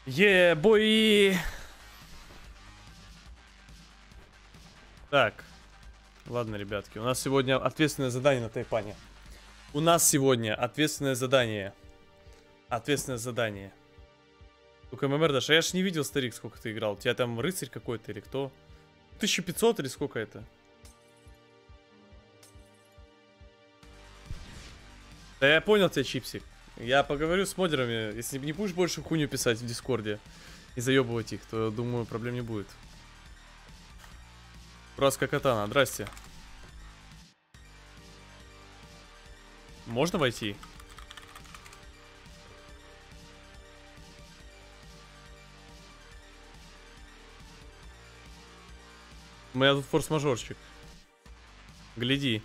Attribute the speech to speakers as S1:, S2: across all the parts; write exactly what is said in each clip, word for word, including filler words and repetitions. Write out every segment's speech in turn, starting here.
S1: Е, бой! Так. Ладно, ребятки, у нас сегодня ответственное задание на Тайпане. У нас сегодня ответственное задание. Ответственное задание. Только ММР даже. Я ж не видел, старик, сколько ты играл. У тебя там рыцарь какой-то или кто? тысяча пятьсот или сколько это? Да я понял тебя, Чипсик. Я поговорю с модерами. Если не будешь больше хуйню писать в Дискорде и заебывать их, то, думаю, проблем не будет. Братская катана, здрасте. Можно войти? У меня тут форс-мажорчик. Гляди.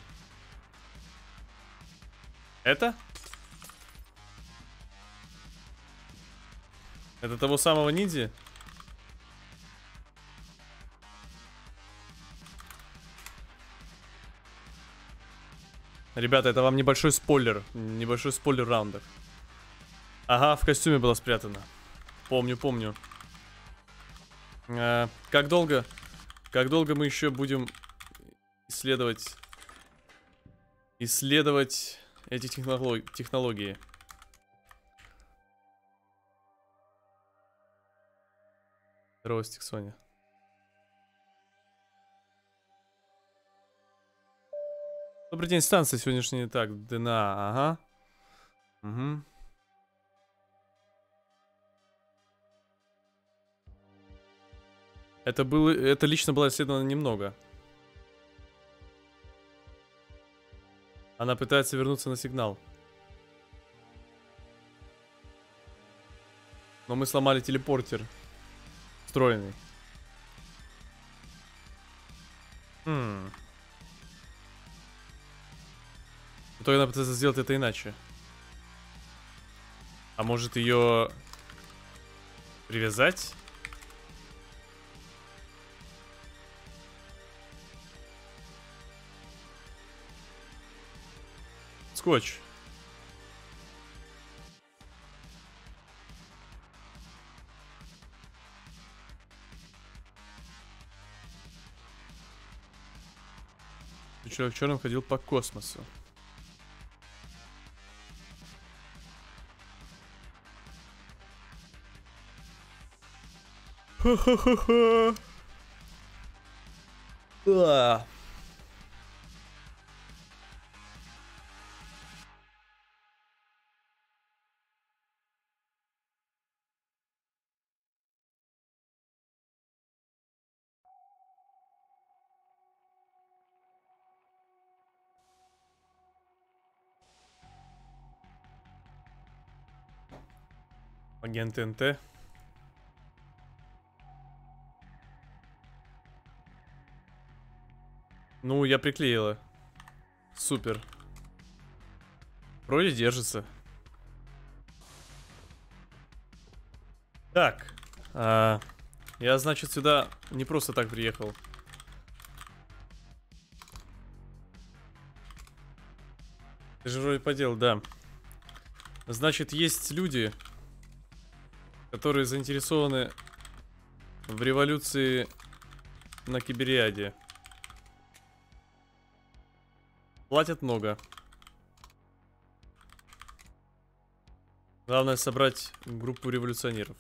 S1: Это? Это того самого ниндзя? Ребята, это вам небольшой спойлер. Небольшой спойлер раунда. Ага, в костюме было спрятано. Помню, помню. А, как долго? Как долго мы еще будем исследовать... Исследовать эти технолог... технологии? Здорово, Стик Соня. Добрый день, станция сегодняшняя. Так, ДНА, ага. Угу. Это было, это лично было исследовано немного. Она пытается вернуться на сигнал. Но мы сломали телепортер. Встроенный. Хм. В итоге она пытается сделать это иначе. А может ее привязать? Скотч. Человек в черном ходил по космосу. Ха-ха-ха-ха. Да. Агент НТ. Ну, я приклеила. Супер. Вроде держится. Так. А, я, значит, сюда не просто так приехал. Ты же вроде по делу, да. Значит, есть люди, которые заинтересованы в революции на Кибериаде. Платят много. Главное собрать группу революционеров.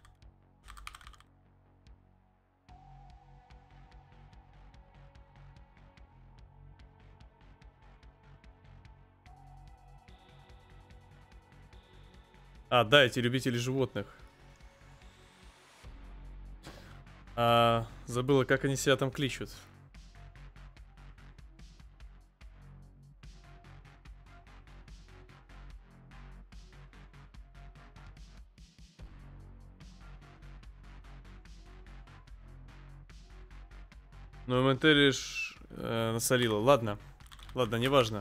S1: А, да, эти любители животных. А, забыла, как они себя там кличут. Ну, МНТ лишь э, насолила. Ладно. Ладно, неважно.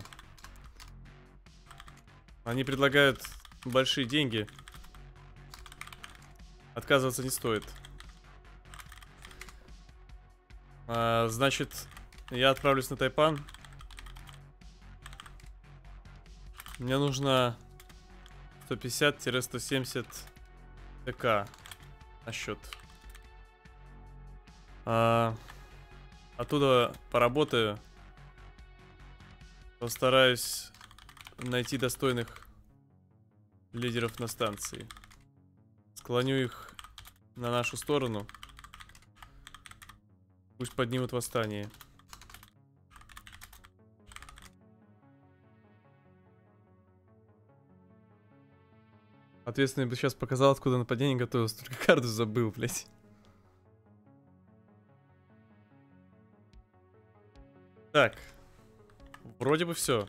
S1: Они предлагают большие деньги. Отказываться не стоит. А, значит, я отправлюсь на Тайпан. Мне нужно сто пятьдесят — сто семьдесят ТК. на счет. А, оттуда поработаю. Постараюсь найти достойных лидеров на станции. Склоню их на нашу сторону. Пусть поднимут восстание. Ответственный бы сейчас показал, откуда нападение готовилось. Только карту забыл, блядь. Так. Вроде бы все.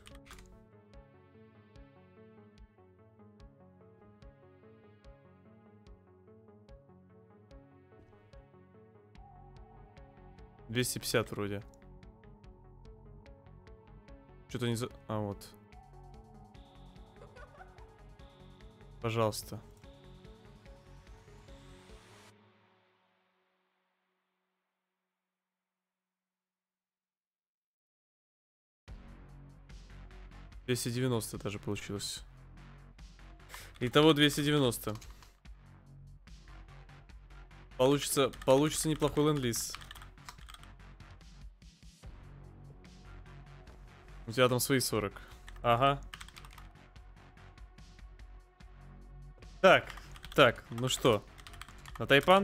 S1: двести пятьдесят вроде. Что-то не за... А, вот. Пожалуйста. двести девяносто даже получилось. Итого двести девяносто. Получится, получится неплохой ленд-лиз. У тебя там свои сорок. Ага. Так, так, ну что, на Тайпан?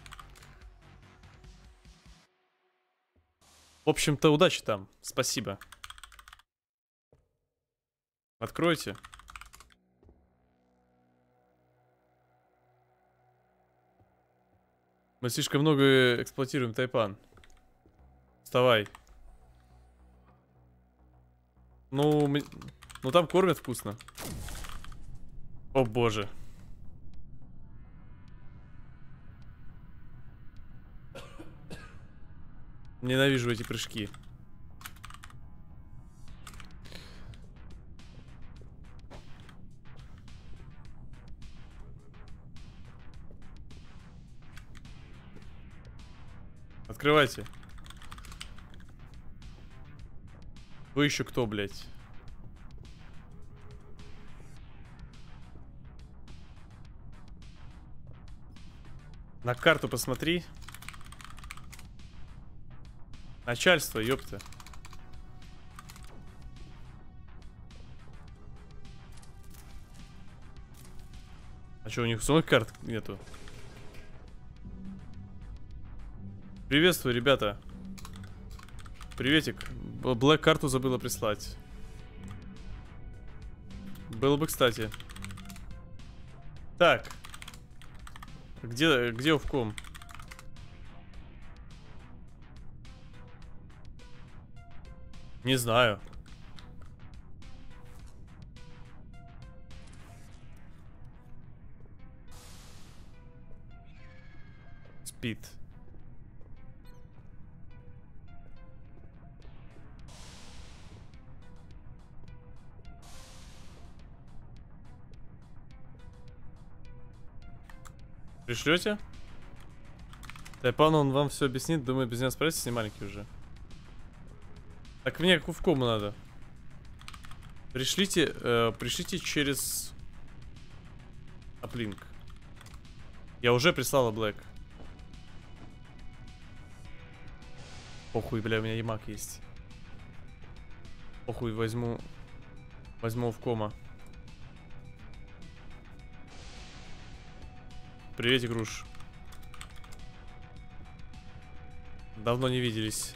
S1: В общем-то, удачи там, спасибо. Откройте. Мы слишком много эксплуатируем Тайпан. Вставай. Ну, мы... ну там кормят вкусно. О боже. Ненавижу эти прыжки. Открывайте. Вы еще кто, блядь? На карту посмотри. Начальство, ёпта. А что, у них самых карт нету? Приветствую, ребята. Приветик. Блэк карту забыла прислать. Было бы кстати. Так. Где, где Овком? Не знаю. Спит. Пришлете? Тайпан, он вам все объяснит. Думаю, без него справитесь, не маленький уже. Так мне в кому надо. Пришлите, э, пришлите через Аплинк. Я уже прислала Блэк. Похуй, бля, у меня ямак есть. Похуй, возьму. Возьму в кома. Привет, Груш. Давно не виделись.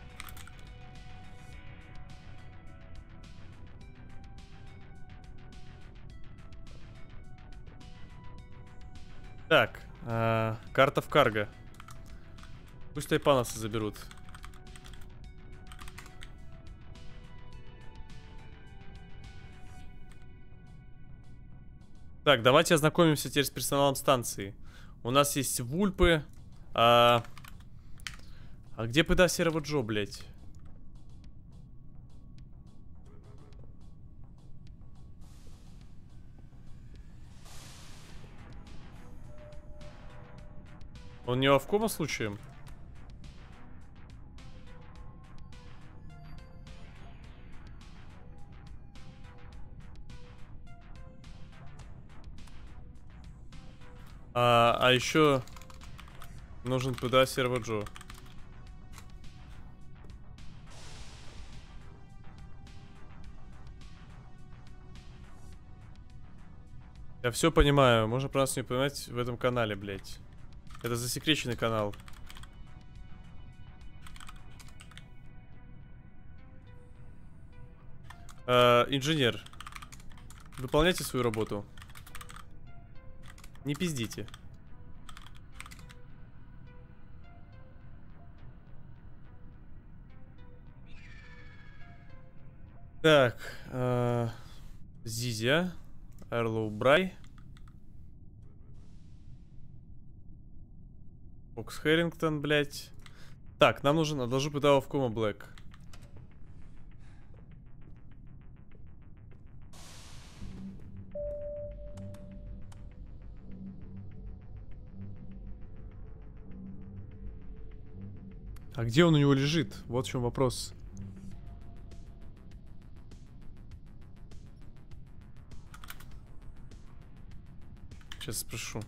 S1: Так, э, карта в карго. Пусть тайпановцы заберут. Так, давайте ознакомимся теперь с персоналом станции. У нас есть вульпы. А, а где пыда серого Джо, блядь? Он не Овкома случаем? А, а еще нужен ПДА серва Джо. Я все понимаю, можно про нас не понимать в этом канале, блядь. Это засекреченный канал. А, инженер, выполняйте свою работу. Не пиздите. Так, э, Зизя, Эрлоу Брай, Фокс Хэрингтон, блядь. Так, нам нужен, одолжу ПДА в Кома Блэк. А где он у него лежит? Вот в чем вопрос. Сейчас спрошу.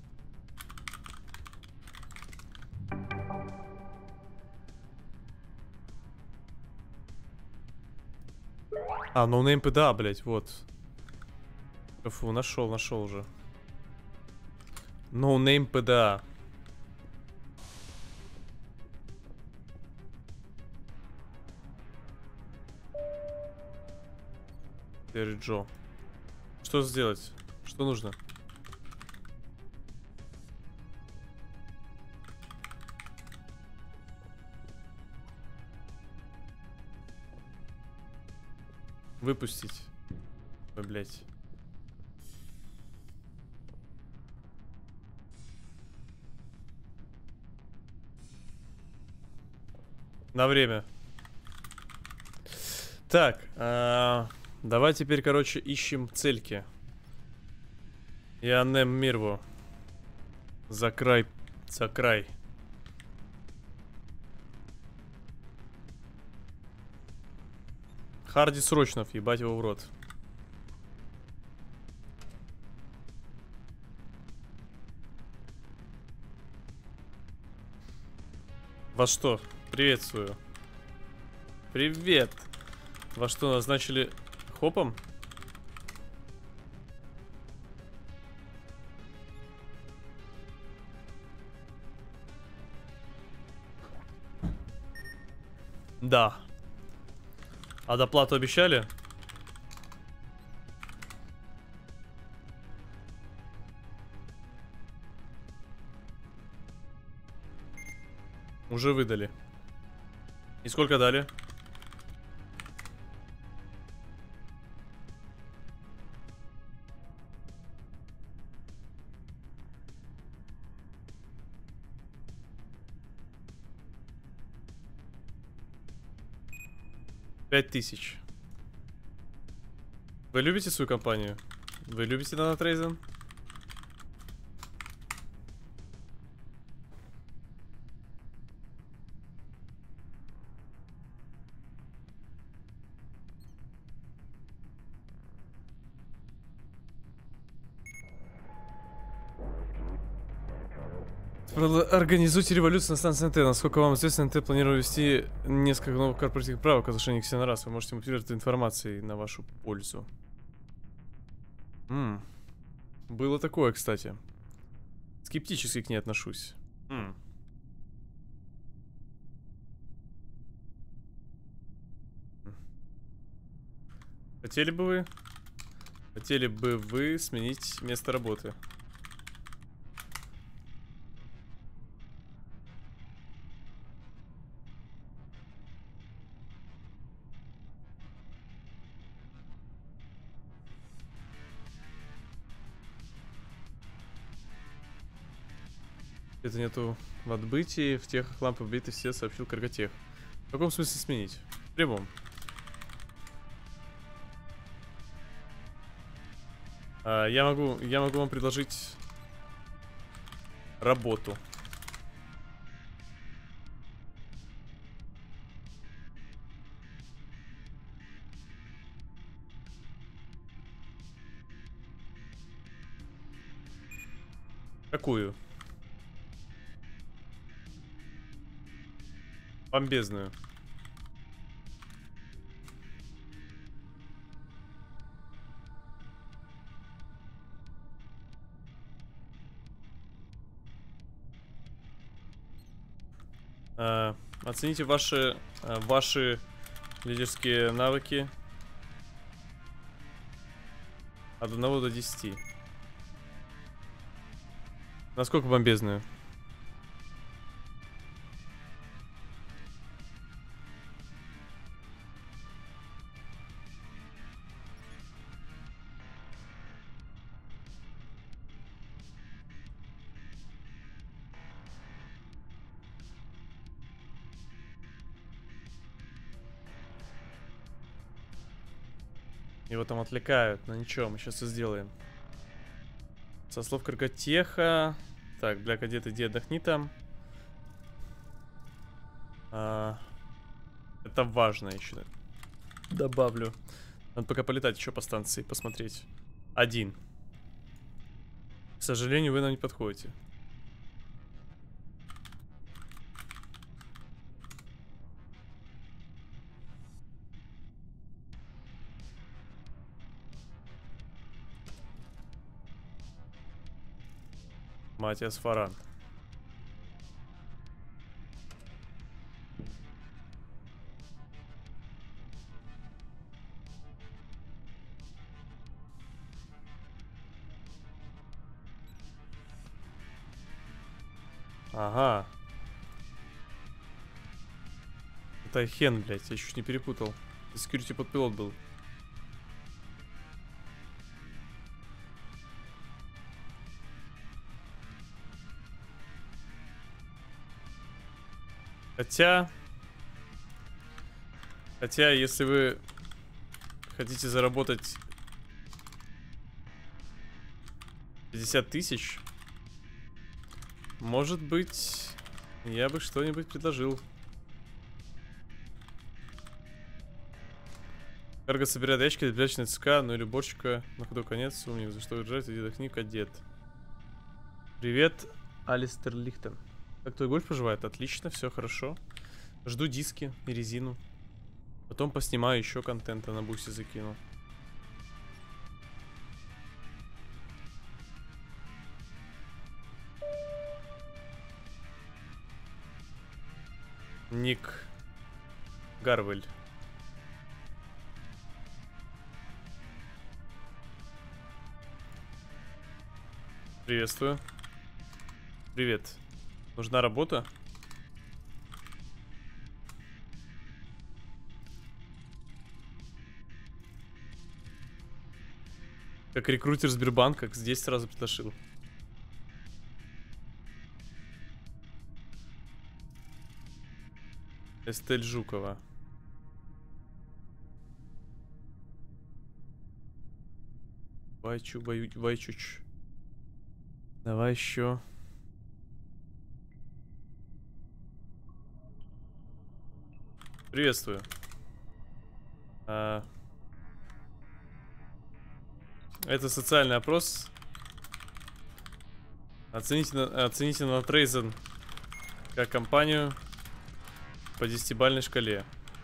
S1: А, ноунейм ПДА, блять, вот. Фу, нашел, нашел уже. Ноунейм ПДА. Терри Джо. Что сделать? Что нужно? Выпустить. Ой, блядь. На время. Так, а, давай теперь, короче, ищем цельки. Янем Мирву. За край. За край. Харди Срочнов, ебать его в рот. Вас что? Приветствую. Привет. Вас что, назначили хопом? Да. А доплату обещали? Уже выдали. И сколько дали? Пять тысяч. Вы любите свою компанию? Вы любите Нанотрейзен? Организуйте революцию на станции эн тэ. Насколько вам известно, эн тэ планировали ввести несколько новых корпоративных правил к отношению к Ксенорас. Вы можете мотивировать этой информацией на вашу пользу. М. Было такое, кстати. Скептически к ней отношусь. М. Хотели бы вы? Хотели бы вы сменить место работы? Это нету в отбытии, в тех лампы биты все, сообщил Карготех. В каком смысле сменить? В прямом. А, я могу, я могу вам предложить работу. Какую? Бомбезную. А, оцените ваши, а, ваши лидерские навыки от одного до десяти. Насколько бомбезную? Его там отвлекают, но ничего, мы сейчас и сделаем. Со слов Крокотеха. Так, бля, кадет, иди отдохни там. А, это важно еще. Добавлю. Надо пока полетать еще по станции, посмотреть. Один. К сожалению, вы нам не подходите. Матиас Фаран. Ага. Это Хен, блядь, я чуть не перепутал. Security подпилот был. Хотя... Хотя, если вы хотите заработать пятьдесят тысяч, может быть, я бы что-нибудь предложил. Карго собирает ящики, для ЦК, ну или борщика. На ходу конец, умник, за что уезжать, иди отдохни, кадет. Привет, Алистер Лихтен. Как твой гольф поживает? Отлично, все хорошо. Жду диски и резину. Потом поснимаю еще контента, на бусе закину. Ник Гарвель. Приветствую. Привет. Нужна работа? Как рекрутер Сбербанка, как здесь сразу предложил. Эстель Жукова. Вайчу, баю, Вайчуч. Давай еще. Приветствую. А... Это социальный опрос. Оцените на, оцените на Трейзен как компанию по десятибалльной шкале.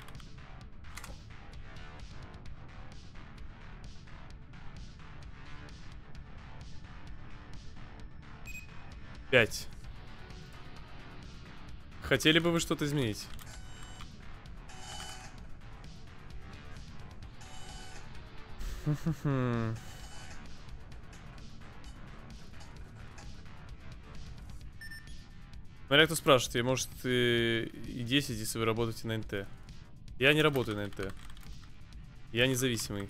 S1: Пять. Хотели бы вы что-то изменить? Хм. Смотря кто спрашивает, может и десять, если вы работаете на эн тэ. Я не работаю на эн тэ. Я независимый.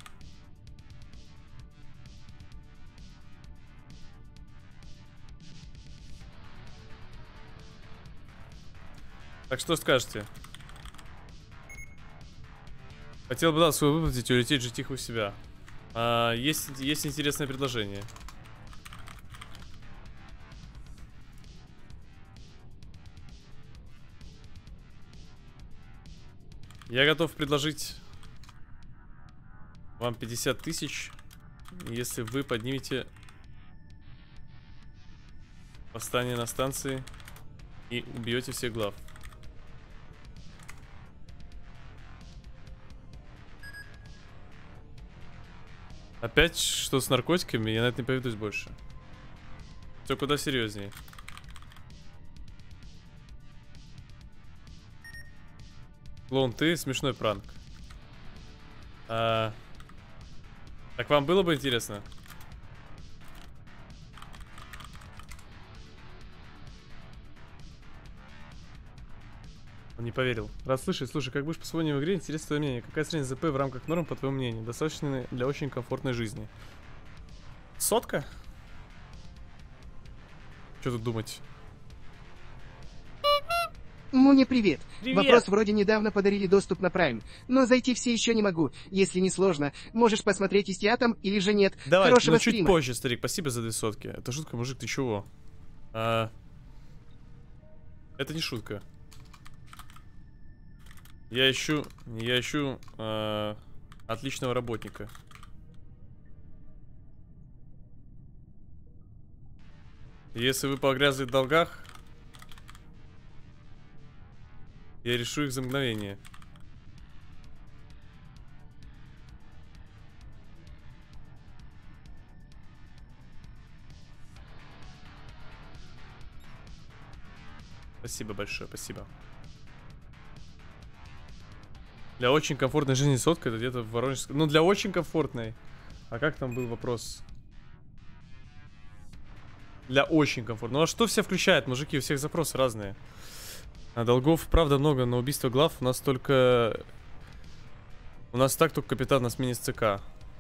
S1: Так что скажете? Хотел бы, да, свой выплатить и улететь жить тихо у себя. А, есть, есть интересное предложение. Я готов предложить вам пятьдесят тысяч, если вы поднимете Восстание на станции. И убьете всех глав. Опять что с наркотиками? Я на это не поведусь больше. Все куда серьезнее. Клоун, ты смешной пранк. А... Так вам было бы интересно? Он не поверил. Раз слышишь, слушай, как будешь по своему в игре, интересно твое мнение. Какая средняя ЗП в рамках норм, по твоему мнению? Достаточно для очень комфортной жизни. Сотка? Что тут думать?
S2: Муня, привет.
S1: Привет.
S2: Вопрос вроде недавно подарили доступ на Prime, но зайти все еще не могу. Если не сложно, можешь посмотреть истиатом или же нет.
S1: Давай,
S2: Хорошего
S1: ну чуть
S2: стрима.
S1: позже, старик. Спасибо за две сотки. Это шутка, мужик, ты чего? А... Это не шутка. Я ищу, я ищу э, отличного работника. Если вы погрязли в долгах, я решу их за мгновение. Спасибо большое, спасибо. Для очень комфортной жизни сотка это где-то в Воронежском. Ну, для очень комфортной. А как там был вопрос? Для очень комфортной. Ну, а что все включает, мужики? У всех запросы разные. А долгов, правда, много, но убийство глав у нас только... У нас так только капитан на смене с ЦК.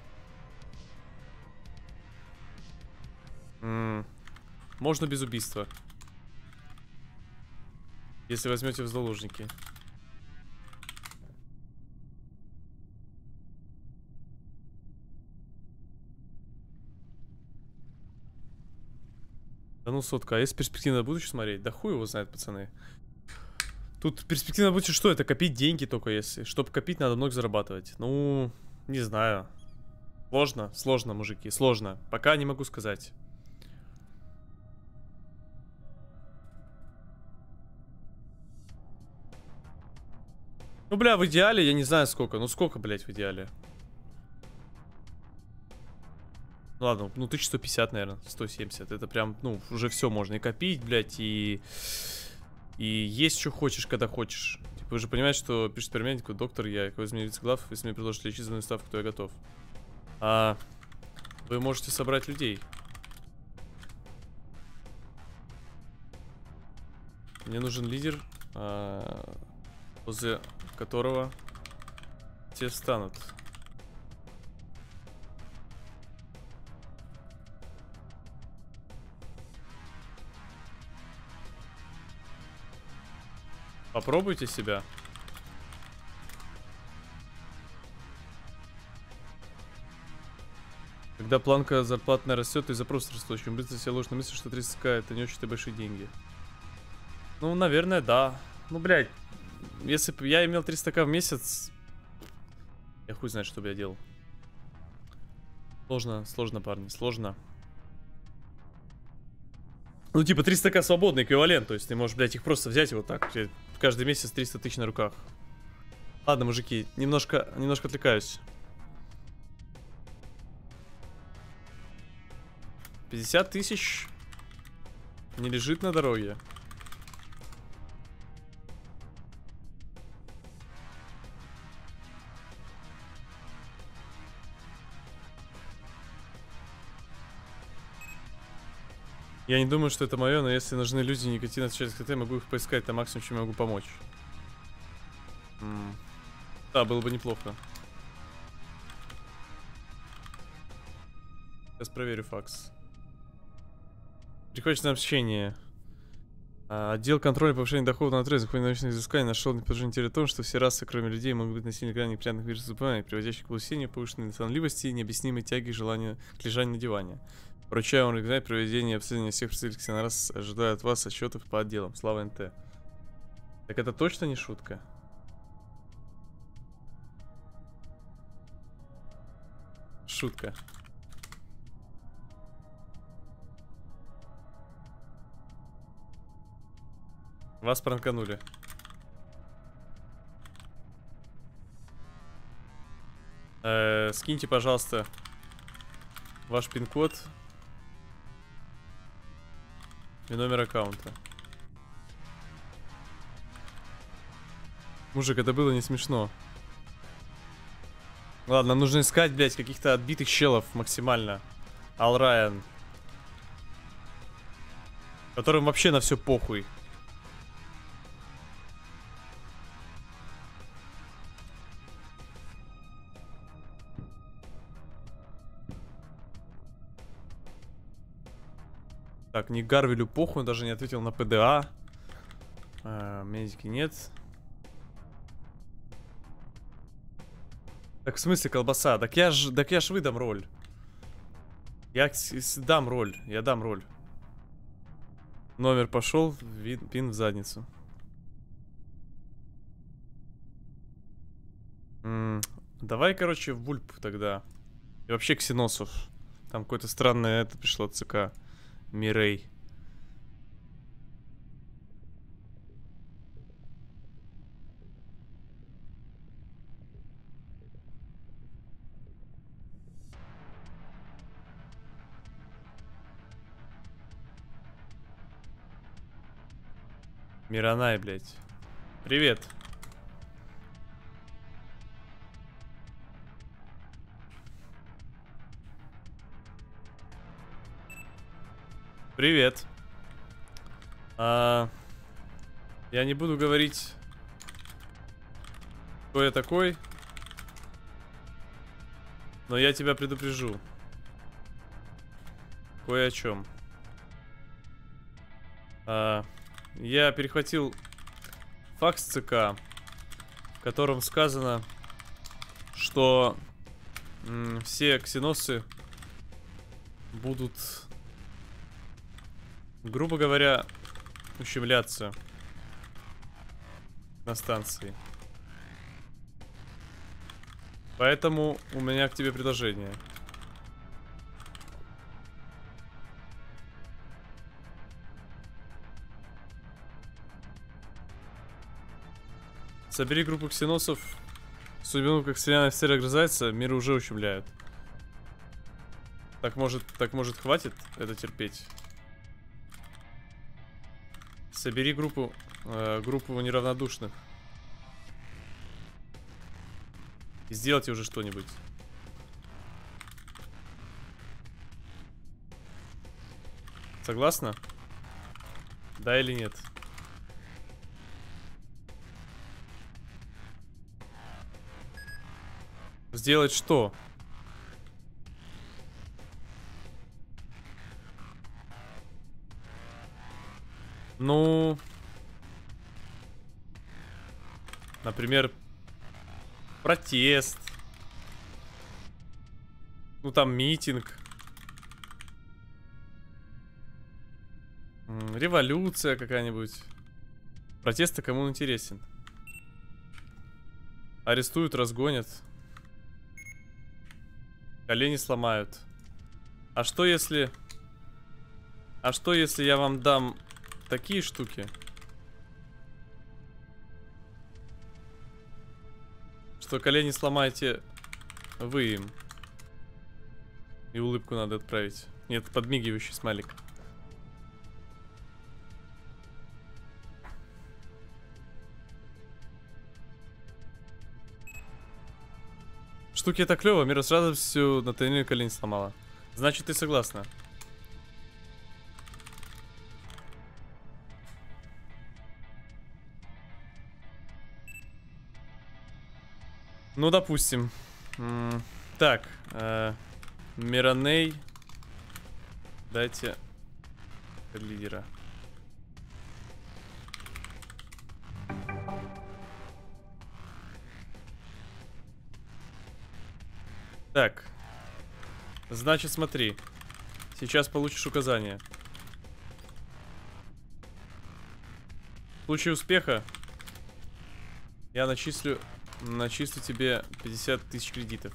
S1: М-м. Можно без убийства. Если возьмете в заложники. Да ну сотка, а если перспективное будущее смотреть? Да хуй его знает, пацаны. Тут перспективное будущее что? Это копить деньги только если. Чтобы копить, надо много зарабатывать. Ну, не знаю. Сложно, сложно, мужики, сложно. Пока не могу сказать. Ну, бля, в идеале, я не знаю сколько. Ну, сколько, блядь, в идеале? Ну, ладно, ну, тысяча сто пятьдесят, наверное, сто семьдесят. Это прям, ну, уже все можно и копить, блядь, и... И есть, что хочешь, когда хочешь. Типа, вы же понимаете, что пишет переменник, доктор, я возьму вице-глав, если мне предложат лечить за мою ставку, то я готов. А вы можете собрать людей. Мне нужен лидер, а, возле которого все встанут. Попробуйте себя. Когда планка зарплатная растет, и запрос растет, очень быстро себе ложь на мысль, что триста ка это не очень-то большие деньги. Ну, наверное, да. Ну, блядь, если бы я имел триста ка в месяц, я хуй знает, что бы я делал. Сложно, сложно, парни, сложно. Ну, типа, триста ка свободный эквивалент, то есть ты можешь, блядь, их просто взять и вот так. Каждый месяц триста тысяч на руках. Ладно, мужики, немножко, немножко отвлекаюсь. пятьдесят тысяч не лежит на дороге. Я не думаю, что это мое, но если нужны люди никотин от через КТ, могу их поискать, это максимум, чем я могу помочь. М-м. Да, было бы неплохо. Сейчас проверю факс. Приходит сообщение. А, отдел контроля повышения дохода на трейд, заходит научных изысканий, нашел неподтвержденную теорию о том, что все расы, кроме людей, могут быть носителями грани неприятных вирусов заболеваний, приводящих к улучшению, повышенной сонливости и необъяснимой тяги желания к лежанию на диване. Поручаю вам регулярное проведение обсуждения всех представителей ксенорас, ожидаю от вас отчетов по отделам. Слава НТ. Так это точно не шутка? Шутка. Вас пранканули. Э, скиньте, пожалуйста, ваш пин-код и номер аккаунта. Мужик, это было не смешно. Ладно, нужно искать, блядь, каких-то отбитых челов максимально. Ал Райан. Которым вообще на все похуй. Так, не Гарвелю похуй, он даже не ответил на ПДА. А, медики нет. Так, в смысле колбаса? Так я ж, так я ж выдам роль. Я дам роль, я дам роль. Номер пошел, вид, пин в задницу. М-м, давай, короче, в Вульп тогда. И вообще ксеносов. Там какое-то странное это пришло от ЦК. Мирей. Миранай, блядь. Привет. Привет. А, я не буду говорить, кто я такой, но я тебя предупрежу. Кое о чем. А, я перехватил факс ЦК, в котором сказано, что м, все ксеносы будут, грубо говоря, ущемляться на станции. Поэтому у меня к тебе предложение. Собери группу ксеносов. Судьбину, как стреляная офицера огрызается, мир уже ущемляют. Так может, так может хватит это терпеть? Собери группу, э, группу неравнодушных. И сделайте уже что-нибудь. Согласна? Да или нет? Сделать что? Ну... Например, протест. Ну там митинг. М, революция какая-нибудь. Протест-то кому он интересен? Арестуют, разгонят. Колени сломают. А что если... А что если я вам дам такие штуки? Что колени сломаете вы им. И улыбку надо отправить. Нет, подмигивающий смайлик. Штуки это клево, мира с радостью на тренировке колени сломала. Значит, ты согласна. Ну, допустим. М, так, э, Мираней. Дайте лидера. Так. Значит, смотри. Сейчас получишь указание. В случае успеха я начислю... Начислю тебе пятьдесят тысяч кредитов.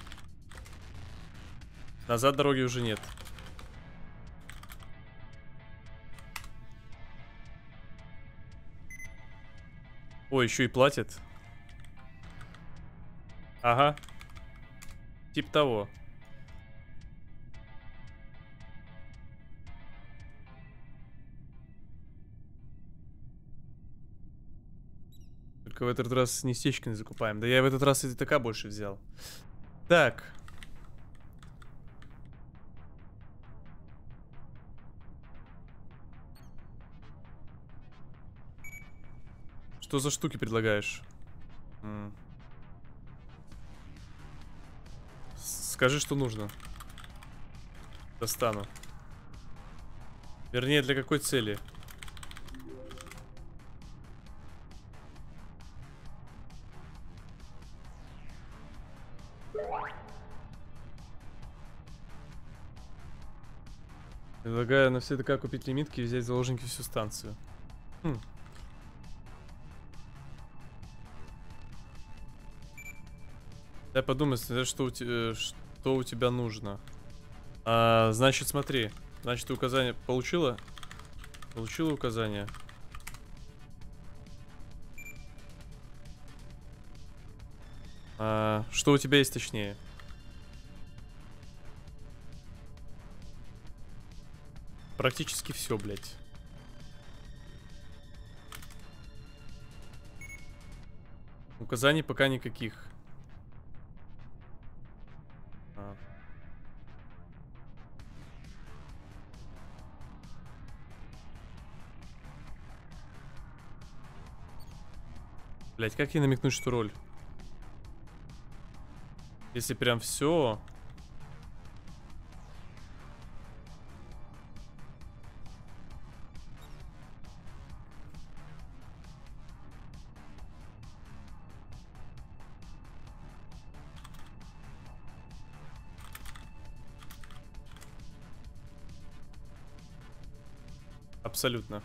S1: Назад дороги уже нет. О, еще и платит. Ага. Тип того. Только в этот раз не стечки не закупаем. Да я в этот раз и ТК больше взял. Так. Что за штуки предлагаешь? М. Скажи, что нужно. Достану. Вернее, для какой цели? Предлагаю на все ТК купить лимитки и взять в заложники всю станцию. Хм. Дай подумай, что у тебя, что у тебя нужно. А, значит, смотри. Значит, ты указание получила? Получила указание? А, что у тебя есть, точнее? Практически все, блядь. Указаний пока никаких. А. Блядь, как ей намекнуть, что роль? Если прям все. Абсолютно.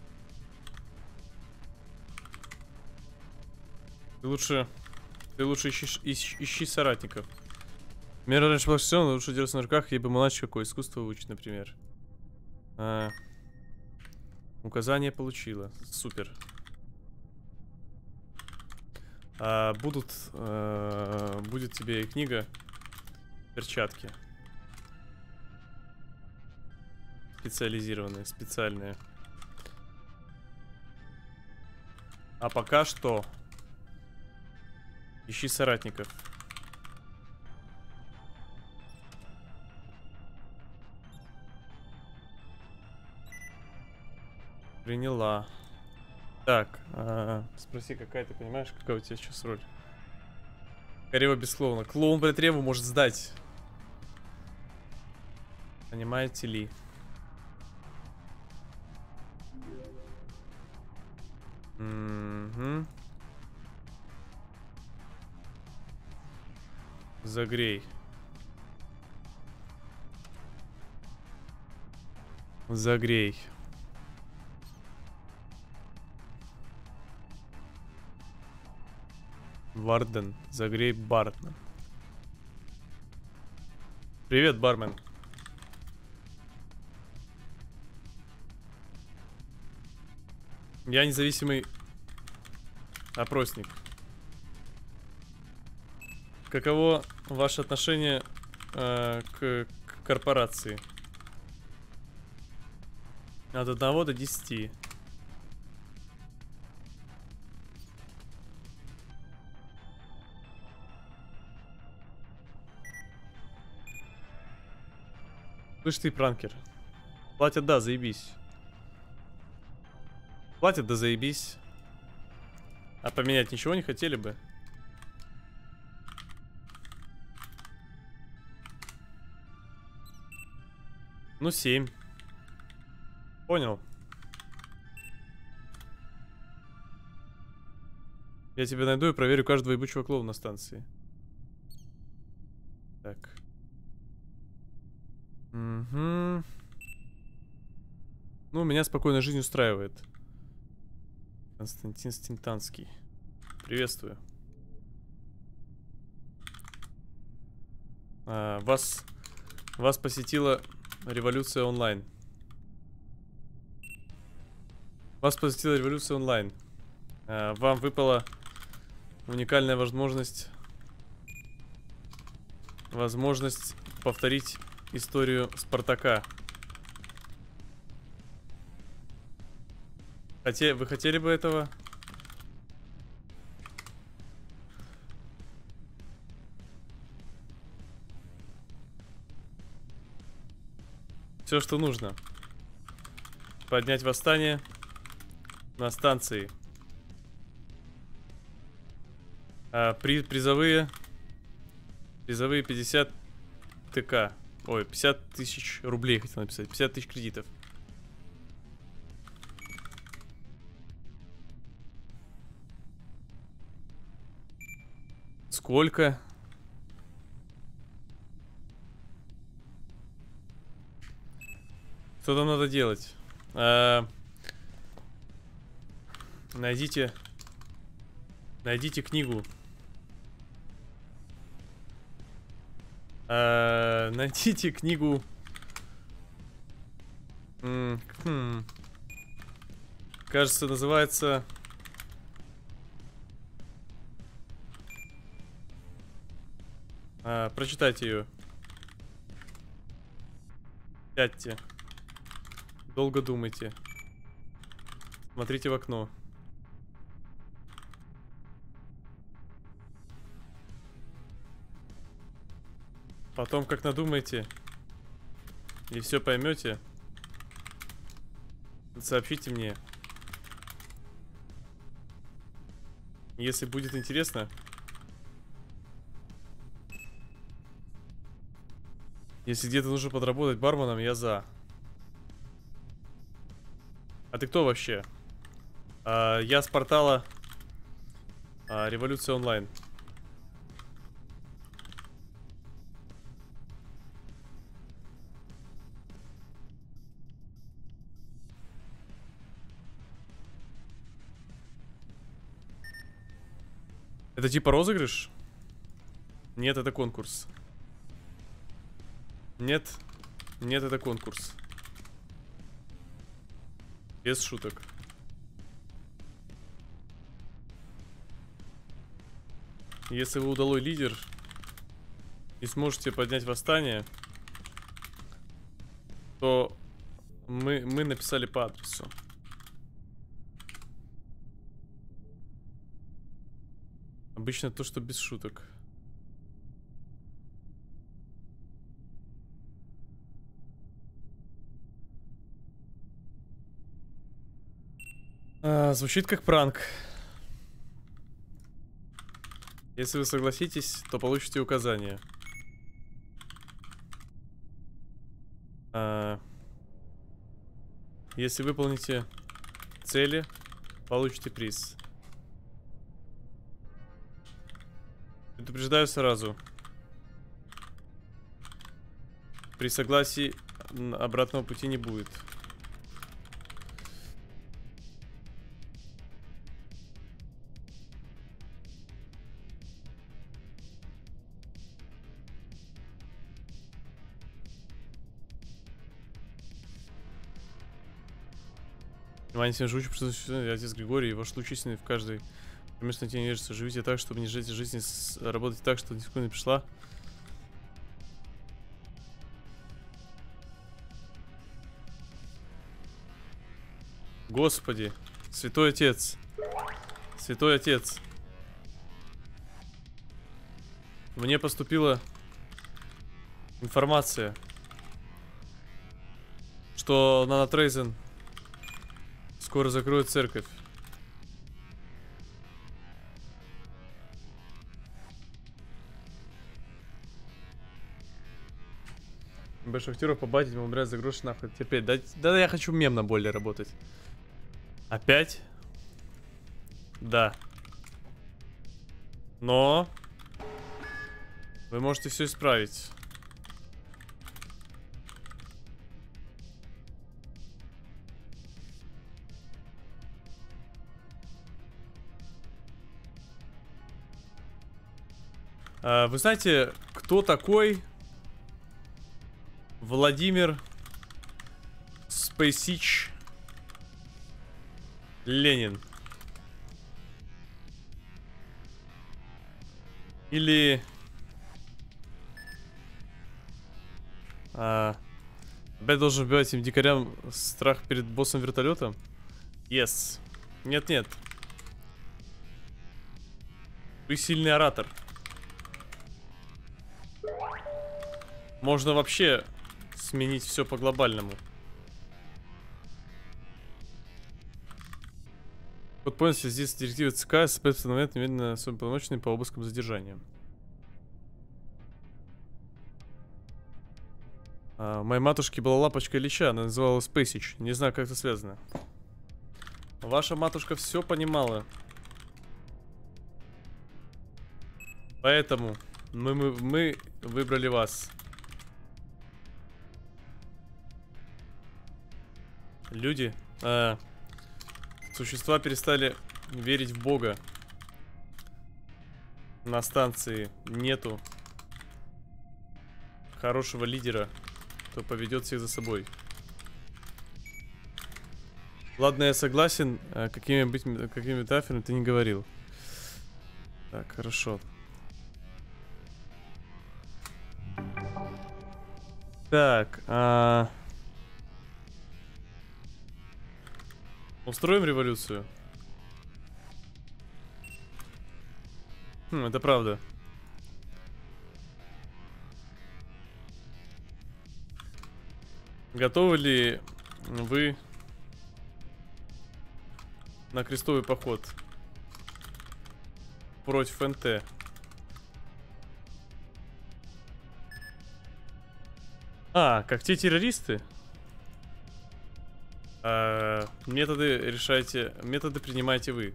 S1: Ты лучше... Ты лучше ищи, ищи, ищи соратников. Мера раньше был все, но лучше держаться на руках, ибо младший какое искусство выучить, например. А, указание получила. Супер. А, будут... А, будет тебе и книга. Перчатки. Специализированные, специальные. А пока что ищи соратников. Приняла. Так, а, спроси, какая ты понимаешь, какая у тебя сейчас роль? Корева бессловно. Клоун, блядь, Реву может сдать. Понимаете ли? Угу. Загрей. Загрей. Варден. Загрей Бартна. Привет, бармен. Я независимый опросник. Каково ваше отношение э, к, к корпорации? От одного до десяти. Слышь ты, пранкер. Платят, да, заебись. Платят, да заебись. А поменять ничего не хотели бы? Ну, семь. Понял. Я тебя найду и проверю каждого ебучего клоуна на станции. Так. Угу. Ну, меня спокойная жизнь устраивает. Константин Стентанский. Приветствую. А, вас, вас посетила революция онлайн. Вас посетила революция онлайн. А, вам выпала уникальная возможность... Возможность повторить историю Спартака. Хоте... Вы хотели бы этого? Все, что нужно. Поднять восстание на станции. А, при... Призовые... Призовые пятьдесят ТК. Ой, пятьдесят тысяч рублей хотел написать. пятьдесят тысяч кредитов. Сколько? Что там надо делать? А... Найдите... Найдите книгу. А, найдите книгу. М -хм. Кажется, называется... А, прочитайте ее. Сядьте. Долго думайте. Смотрите в окно. Потом, как надумаете и все поймете, сообщите мне. Если будет интересно, если где-то нужно подработать барменом, я за. А ты кто вообще? А, я с портала а, Революция онлайн. Это типа розыгрыш? Нет, это конкурс. Нет. Нет, это конкурс. Без шуток. Если вы удалой лидер и сможете поднять восстание, то мы, мы написали по адресу. Обычно то, что без шуток. А, звучит как пранк. Если вы согласитесь, то получите указания. А, если выполните цели, получите приз. Предупреждаю сразу. При согласии обратного пути не будет. Внимание, всем живущим, отец Григорий, ваш луч истины в каждой местной тени вежится. Живите так, чтобы не жить жизнь, работайте так, чтобы никуда не пришла. Господи, Святой Отец, Святой Отец, мне поступила информация, что Нана Трейзен скоро закроет церковь. Б шахтеров побатить, умрать за гроши нахуй терпеть. Да, да, я хочу мем на более работать. Опять? Да. Но вы можете все исправить. А, вы знаете, кто такой Владимир Спейсич Ленин? Или... А... Опять должен убивать этим дикарям страх перед боссом вертолетом? Yes. Нет-нет. Вы сильный оратор. Можно вообще сменить все по глобальному. Вот понял, здесь директива ЦК спецпостановляет немедленно особо полномочный по обыскам и задержаниям. А, моей матушке была лапочка Ильича, она называлась Пейсич. Не знаю, как это связано. Ваша матушка все понимала. Поэтому мы, мы, мы выбрали вас. Люди, а, существа перестали верить в Бога. На станции нету хорошего лидера, кто поведет всех за собой. Ладно, я согласен. А какими быть, какими метафорами ты не говорил. Так, хорошо. Так, а... устроим революцию? Хм, это правда. Готовы ли вы на крестовый поход против эн тэ? А, как те террористы? А, методы решайте, методы принимаете вы.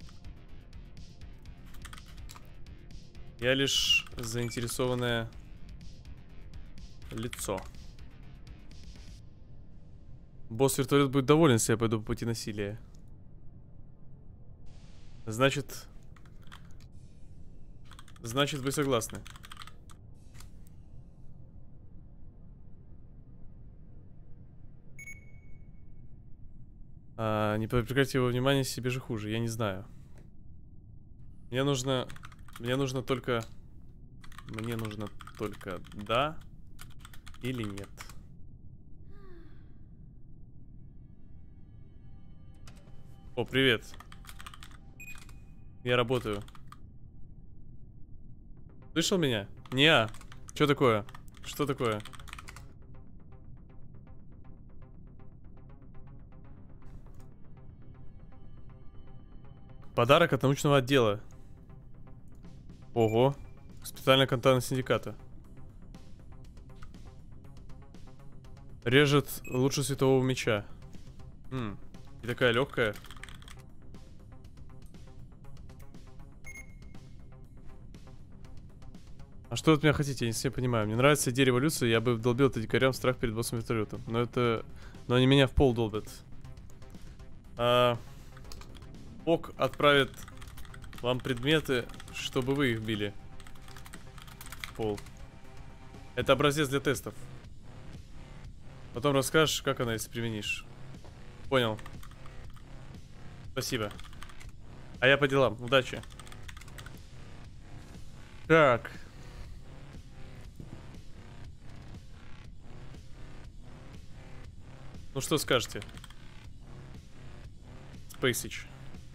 S1: Я лишь заинтересованное лицо. Босс вертолет будет доволен, если я пойду по пути насилия. Значит... Значит, вы согласны. А, не привлекайте его внимание, себе же хуже. Я не знаю. Мне нужно... Мне нужно только... Мне нужно только да или нет. О, привет. Я работаю. Слышал меня? Не-а. Что такое? Что такое? Подарок от научного отдела. Ого. Специальная контактная синдиката. Режет лучше светового меча. М, и такая легкая. А что вы от меня хотите? Я не совсем понимаю. Мне нравится идея революции. Я бы вдолбил это дикарям страх перед боссом вертолета. Но это... Но они меня в пол долбят. А... Бог отправит вам предметы, чтобы вы их били. В пол. Это образец для тестов. Потом расскажешь, как она, если применишь. Понял. Спасибо. А я по делам. Удачи. Так. Ну что скажете? Спейсич.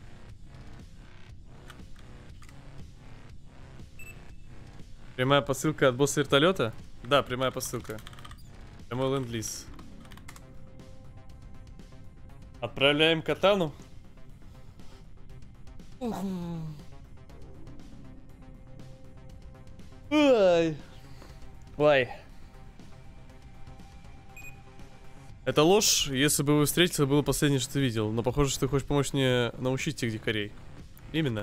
S1: Прямая посылка от босса вертолета? Да, прямая посылка. Прямой ленд-лиз. Отправляем катану. Ой. Ой. Это ложь. Если бы вы встретились, это было последнее, что ты видел. Но похоже, что ты хочешь помочь мне научить тех дикарей. Именно.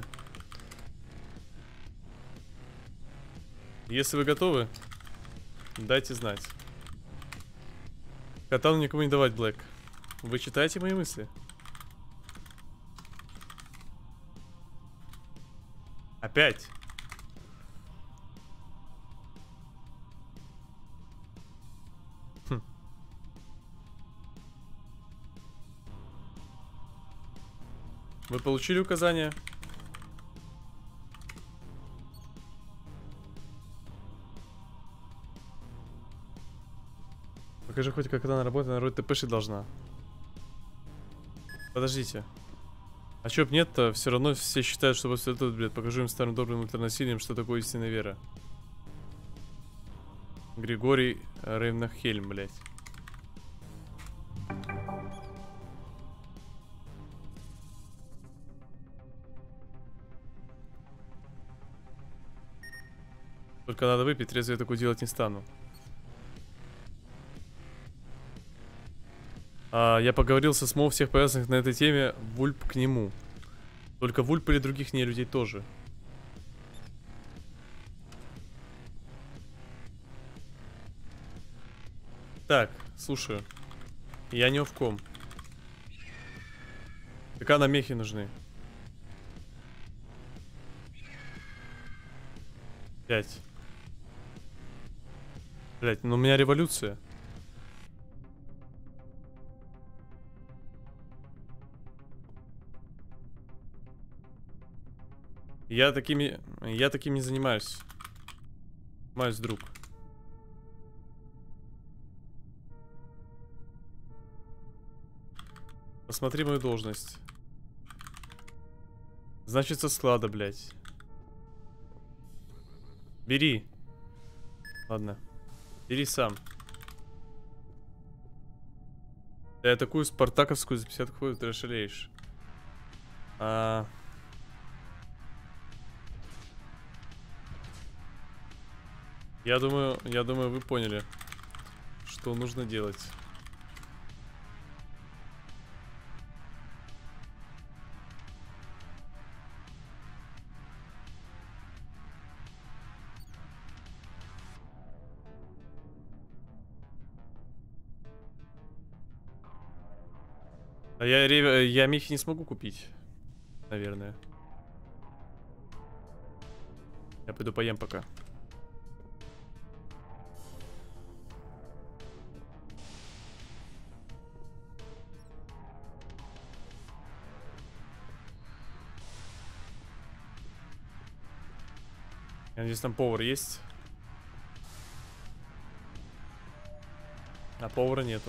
S1: Если вы готовы, дайте знать. Катану никому не давать, Блэк. Вы читаете мои мысли? Опять? Хм. Вы получили указания? Покажи хоть, как она работает, она вроде ТПшить должна. Подождите. А чё б нет-то, все равно все считают, что после этого, блядь, покажу им старым добрым ультранасилием, что такое истинная вера. Григорий Рейнахельм, блядь. Только надо выпить, трезво я такое делать не стану. А, я поговорил со СМО всех повязанных на этой теме, Вульп к нему. Только Вульп или других не людей тоже. Так, слушаю. Я не овком. Пока нам мехи нужны. Пять. Блять, ну у меня революция. Я такими... Я таким не занимаюсь. Занимаюсь, друг. Посмотри мою должность. Значит, со склада, блядь. Бери. Ладно. Бери сам. Да я такую спартаковскую за пятьдесят хуй ты ошалеешь. А... Я думаю, я думаю, вы поняли, что нужно делать. А я, я мехи не смогу купить, наверное. Я пойду поем пока. Я надеюсь, там повар есть. А повара нету.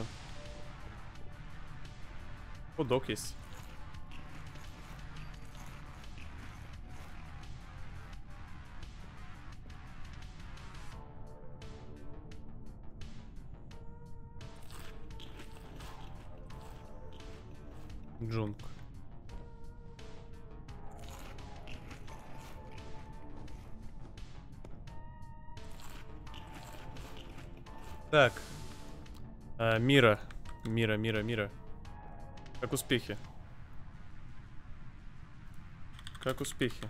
S1: Хот-дог есть. Джунг. Так. А, Мира. Мира, Мира, Мира. Как успехи? Как успехи?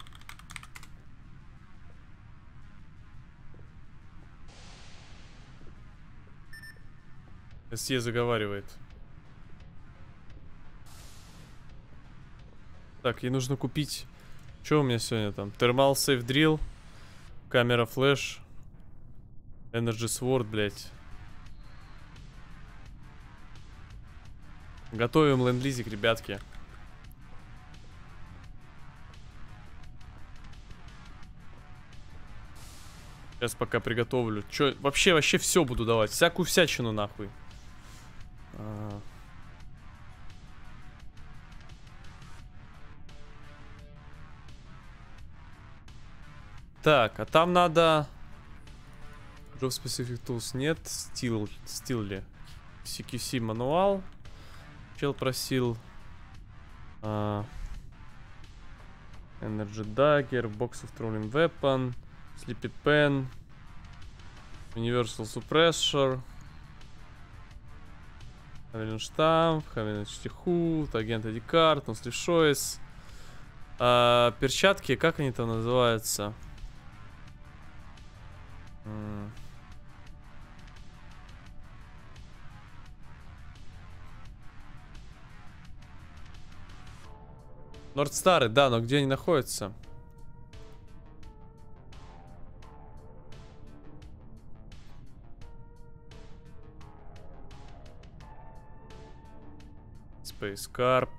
S1: СЕ заговаривает. Так, ей нужно купить... Что у меня сегодня там? Термал Сейф Дрил. Камера флеш. Energy Sword, блять. Готовим ленд-лизик, ребятки. Сейчас пока приготовлю. Чё, вообще, вообще все буду давать. Всякую всячину нахуй. А... Так, а там надо... Job Specific Tools нет. Steel, Steel ли? си кью си мануал. Чел просил. А... Energy Dagger, Box of Trolling Weapon, Sleepy Pen, Universal Suppressor, Хавелин Штамп, Хавелин Штиху, Агент Эдикарт, Носли Шойс. А, перчатки, как они там называются? М Нордстары, да, но где они находятся? Space Carp.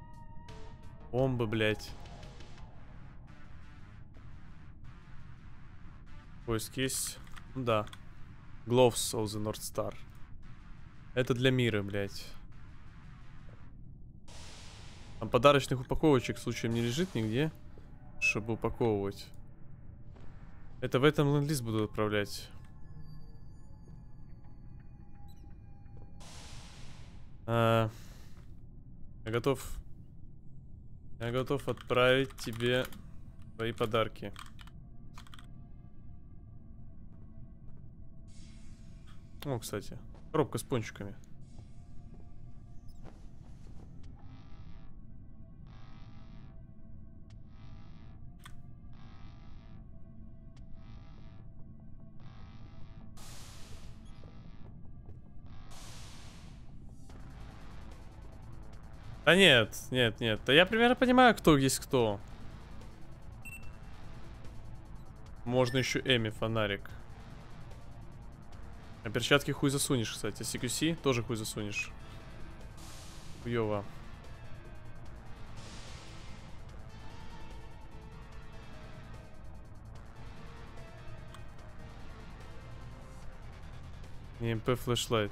S1: Бомбы, блядь. Поиск есть? Да. Gloves of the North Star. Это для мира, блядь. Там подарочных упаковочек случаем не лежит нигде, чтобы упаковывать. Это в этом ленд-лист буду отправлять. А, я готов. Я готов отправить тебе твои подарки. О, кстати, коробка с пончиками. Да нет, нет, нет. Да я примерно понимаю, кто есть кто. Можно еще Эми, фонарик. А перчатки хуй засунешь, кстати. си кью си тоже хуй засунешь. Хуёво. и эм пи флешлайт.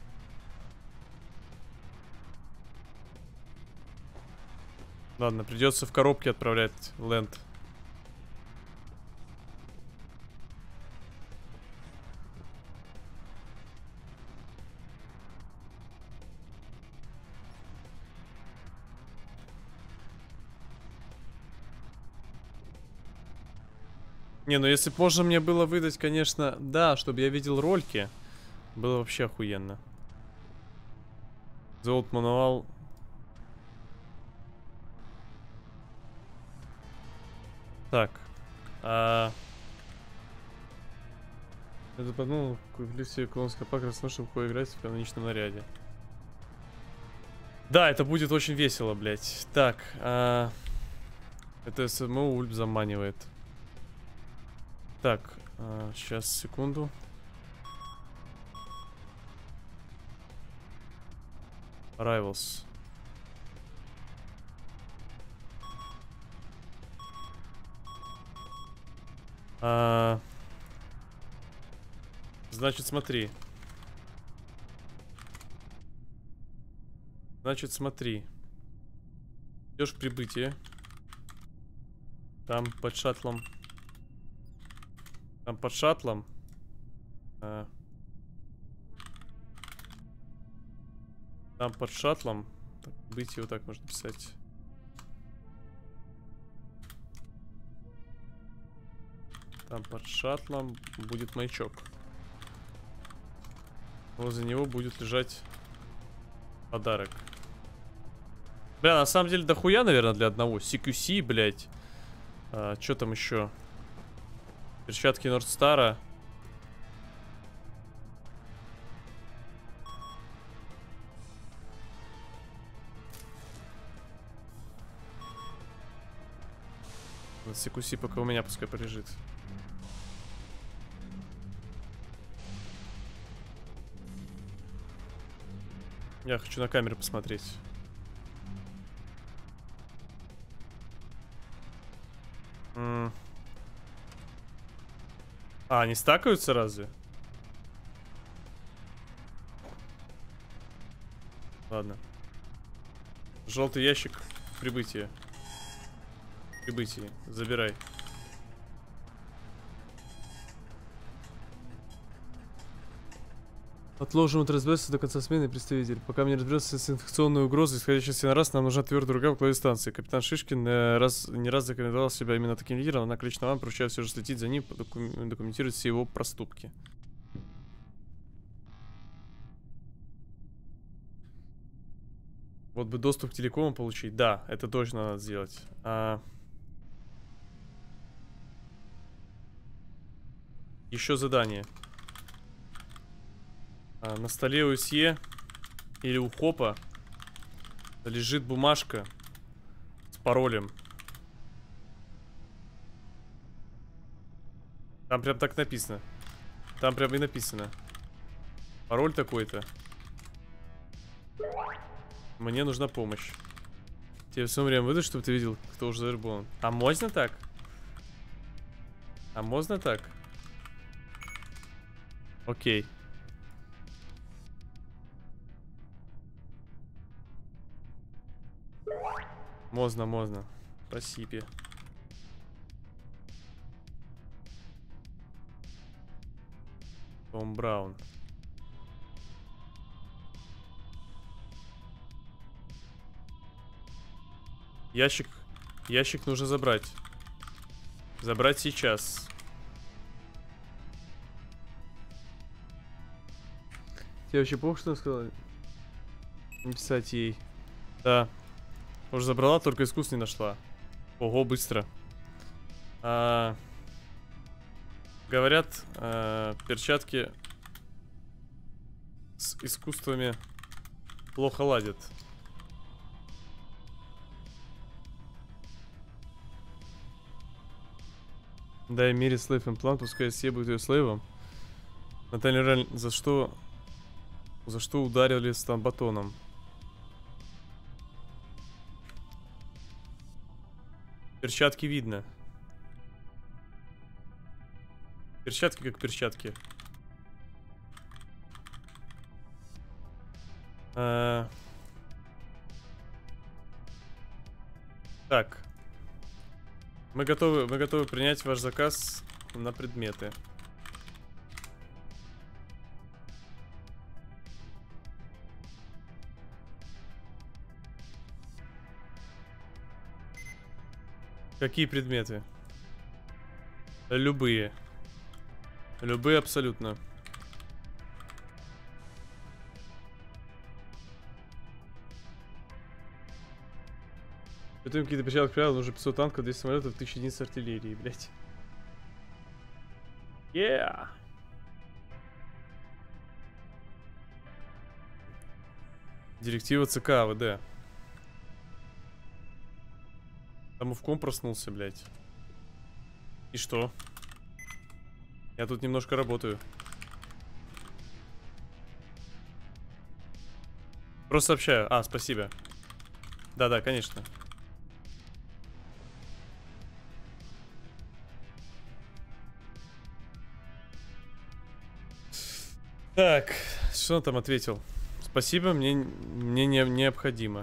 S1: Ладно, придется в коробке отправлять ленд. Не, ну если бы можно мне было выдать, конечно, да, чтобы я видел ролики, было вообще охуенно. Золот мануал. Так. А... Это подумал, купили себе клонский пак, раз чтобы поиграть в каноничном наряде. Да, это будет очень весело, блядь. Так. А... Это СМО Ульп заманивает. Так, а, сейчас, секунду. Rivals. А, значит, смотри. Значит, смотри. Идешь в прибытие. Там под шаттлом. Там под шаттлом. А, там под шаттлом. Так, быть его так можно писать. Там под шаттлом будет маячок. Возле него будет лежать подарок. Бля, на самом деле дохуя, наверное, для одного. си кью си, блядь. А, что там еще? Перчатки Нордстара. си кью си пока у меня пускай полежит. Я хочу на камеру посмотреть. М А, они стакаются разве? Ладно. Желтый ящик. Прибытие. Прибытие. Забирай. Отложим от разбираться до конца смены, представитель. Пока мне разберется с инфекционной угрозой, исходящей на раз, нам нужна твердая рука в главе станции. Капитан Шишкин э, раз, не раз зарекомендовал себя именно таким лидером, однако лично вам поручаю все же следить за ним, докум документировать все его проступки. Вот бы доступ к телекому получить. Да, это точно надо сделать. А... Еще задание. А, на столе у СЕ или у Хопа лежит бумажка с паролем. Там прям так написано. Там прям и написано. Пароль такой-то. Мне нужна помощь. Тебе все время выдать, чтобы ты видел, кто уже завербован. А можно так? А можно так? Окей. Можно, можно. Спасибо. Том Браун. Ящик. Ящик нужно забрать. Забрать сейчас. Тебе вообще плохо, что она сказала? Не писать ей. Да. Уже забрала, только искусство не нашла. Ого, быстро. А, говорят, а, перчатки с искусствами плохо ладят. Дай Мире слейв имплант, пускай все будет ее слейвом. Наталья Раль, за что... За что ударили стамбатоном? Перчатки видно. Перчатки как перчатки. А... Так. Мы готовы, мы готовы принять ваш заказ на предметы. Какие предметы? Любые. Любые абсолютно. Готовим какие-то перчатки, правила, нужно пятьсот танков, двести самолетов, тысяча единиц артиллерии, блять. Yeah! Директива ЦК АВД. Там Увком проснулся, блядь. И что? Я тут немножко работаю. Просто сообщаю. А, спасибо. Да-да, конечно. Так, что он там ответил? Спасибо, мне, мне не, необходимо.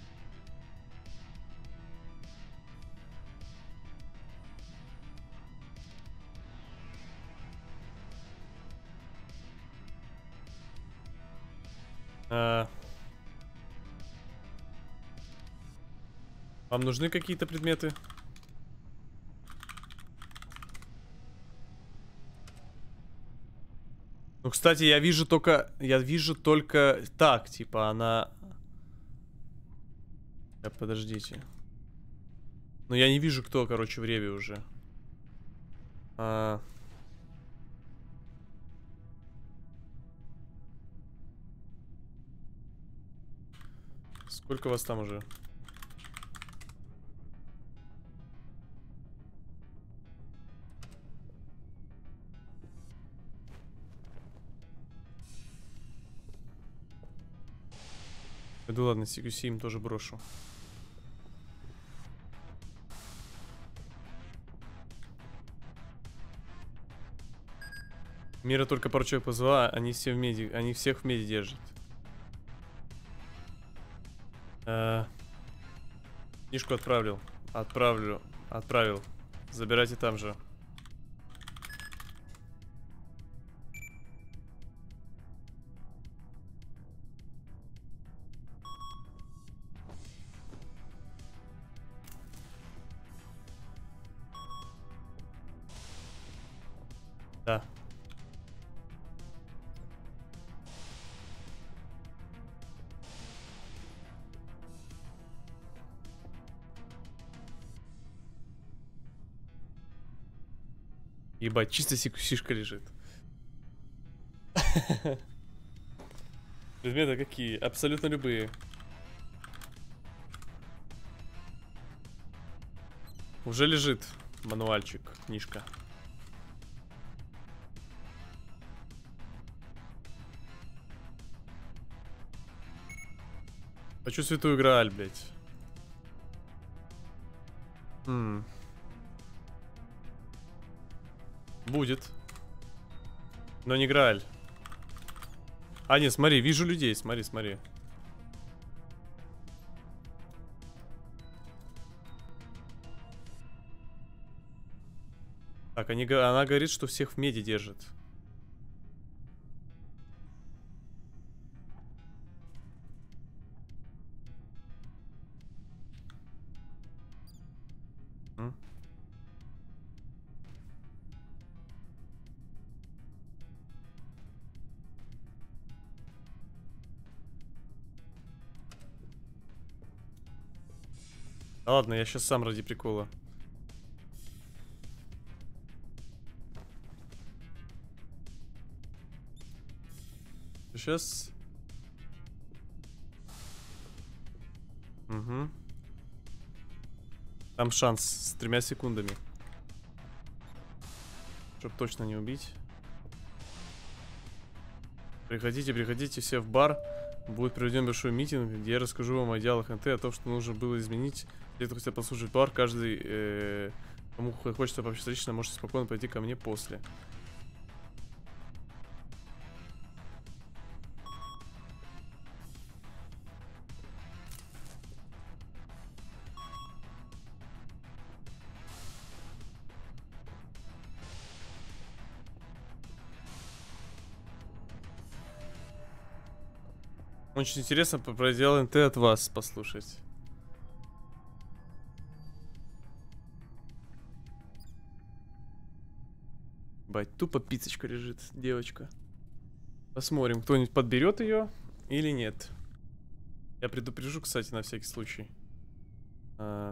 S1: А... Вам нужны какие-то предметы? Ну, кстати, я вижу только... Я вижу только... Так, типа, она... Да, подождите. Но я не вижу, кто, короче, в реве уже. А... Сколько вас там уже? Да ладно, си кью си им тоже брошу. Мира только пару человек позвала, они все в меди, они всех в меди держат. А... Книжку отправил. Отправлю. Отправил. Забирайте там же. Да. Ебать, чисто сишка лежит. Предметы какие? Абсолютно любые. Уже лежит мануальчик, книжка. Хочу святую Грааль, блядь. М -м. Будет. Но не Грааль. А, нет, смотри, вижу людей. Смотри, смотри. Так, они, она говорит, что всех в меди держит. М? Да ладно, я сейчас сам ради прикола. Сейчас. Угу. Там шанс с тремя секундами. Чтоб точно не убить. Приходите, приходите все в бар. Будет проведен большой митинг, где я расскажу вам о идеалах эн тэ, о том, что нужно было изменить. Если кто хотят послушать бар, каждый, э, кому хочется пообщаться лично, можете спокойно пойти ко мне после. Очень интересно про идеал эн тэ от вас послушать. Бать, тупо пиццечка лежит, девочка. Посмотрим, кто-нибудь подберет ее или нет. Я предупрежу, кстати, на всякий случай. А,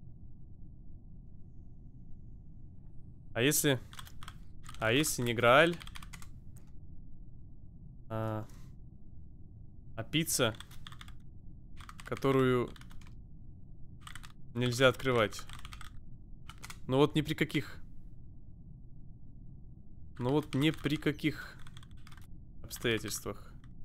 S1: а если... А если не Грааль? А, а пицца, которую нельзя открывать. Ну вот ни при каких... Ну вот ни при каких обстоятельствах.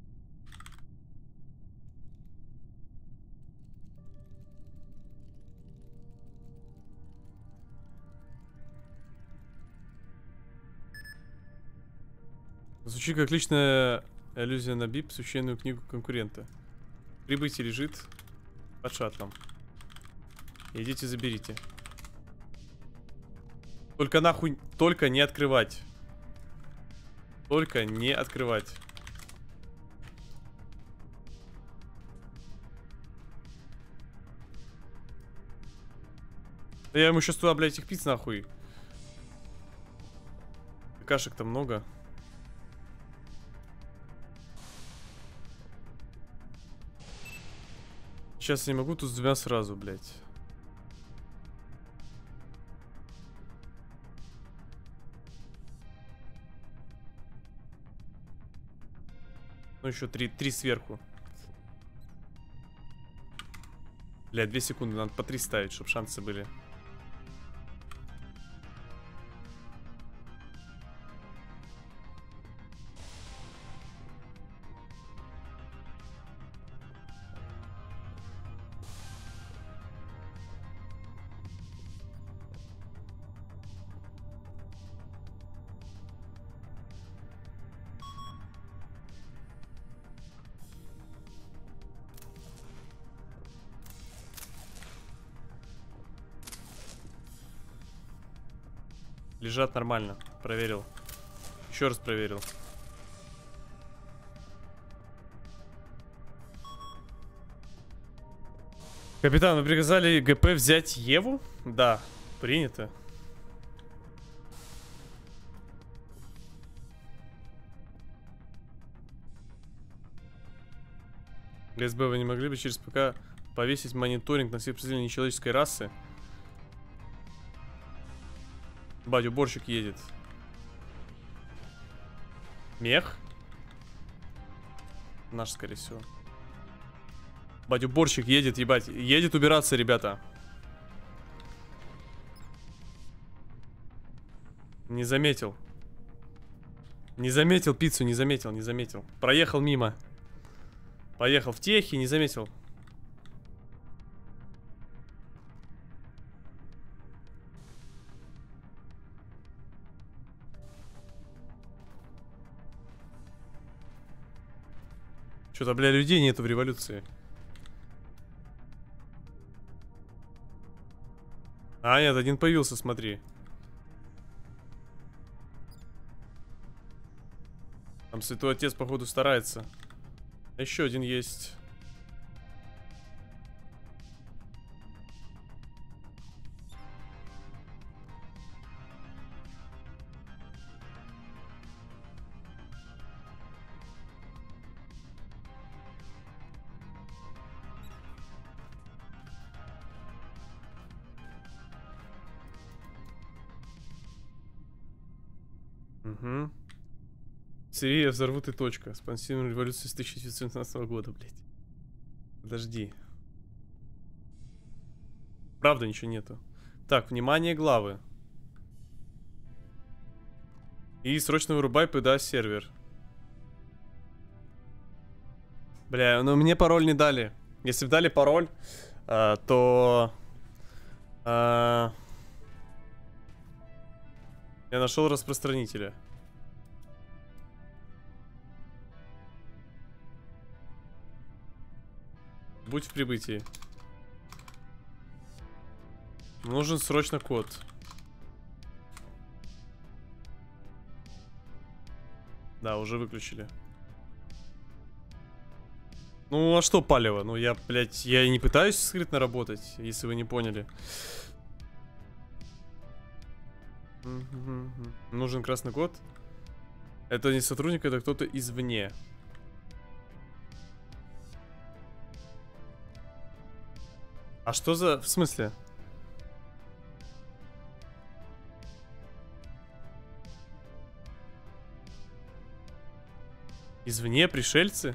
S1: Звучит как личная аллюзия на бип, священную книгу конкурента. Прибытие лежит под шаттлом. Идите заберите. Только нахуй, только не открывать. Только не открывать. Да я ему сейчас туда, блядь, этих пиц нахуй. Кашек-то много. Сейчас я не могу, тут с двумя сразу, блядь. Ну еще три, три сверху. Бля, две секунды, надо по три ставить, чтобы шансы были. Лежат нормально. Проверил. Еще раз проверил. Капитан, вы приказали ГП взять Еву? Да, принято. ГСБ, вы не могли бы через ПК повесить мониторинг на все представители нечеловеческой расы? Бать, уборщик едет. Мех? Наш, скорее всего. Бать, уборщик едет, ебать. Едет убираться, ребята. Не заметил. Не заметил пиццу, не заметил, не заметил. Проехал мимо. Поехал в техе, не заметил. Что-то, бля, людей нету в революции. А, нет, один появился, смотри. Там святой отец, походу, старается. А еще один есть. Угу. Сирия взорвут и точка. Спонсируем революцию с тысяча девятьсот семнадцатого года, блядь. Подожди. Правда, ничего нету. Так, внимание, главы. И срочно вырубай пэ дэ а сервер. Бля, ну мне пароль не дали. Если бы дали пароль, а, то... А, я нашел распространителя. Будь в прибытии. Нужен срочно код. Да, уже выключили. Ну, а что палево? Ну, я, блядь, я и не пытаюсь скрытно работать, если вы не поняли. Нужен красный код. Это не сотрудник, это кто-то извне. А что за... В смысле? Извне пришельцы?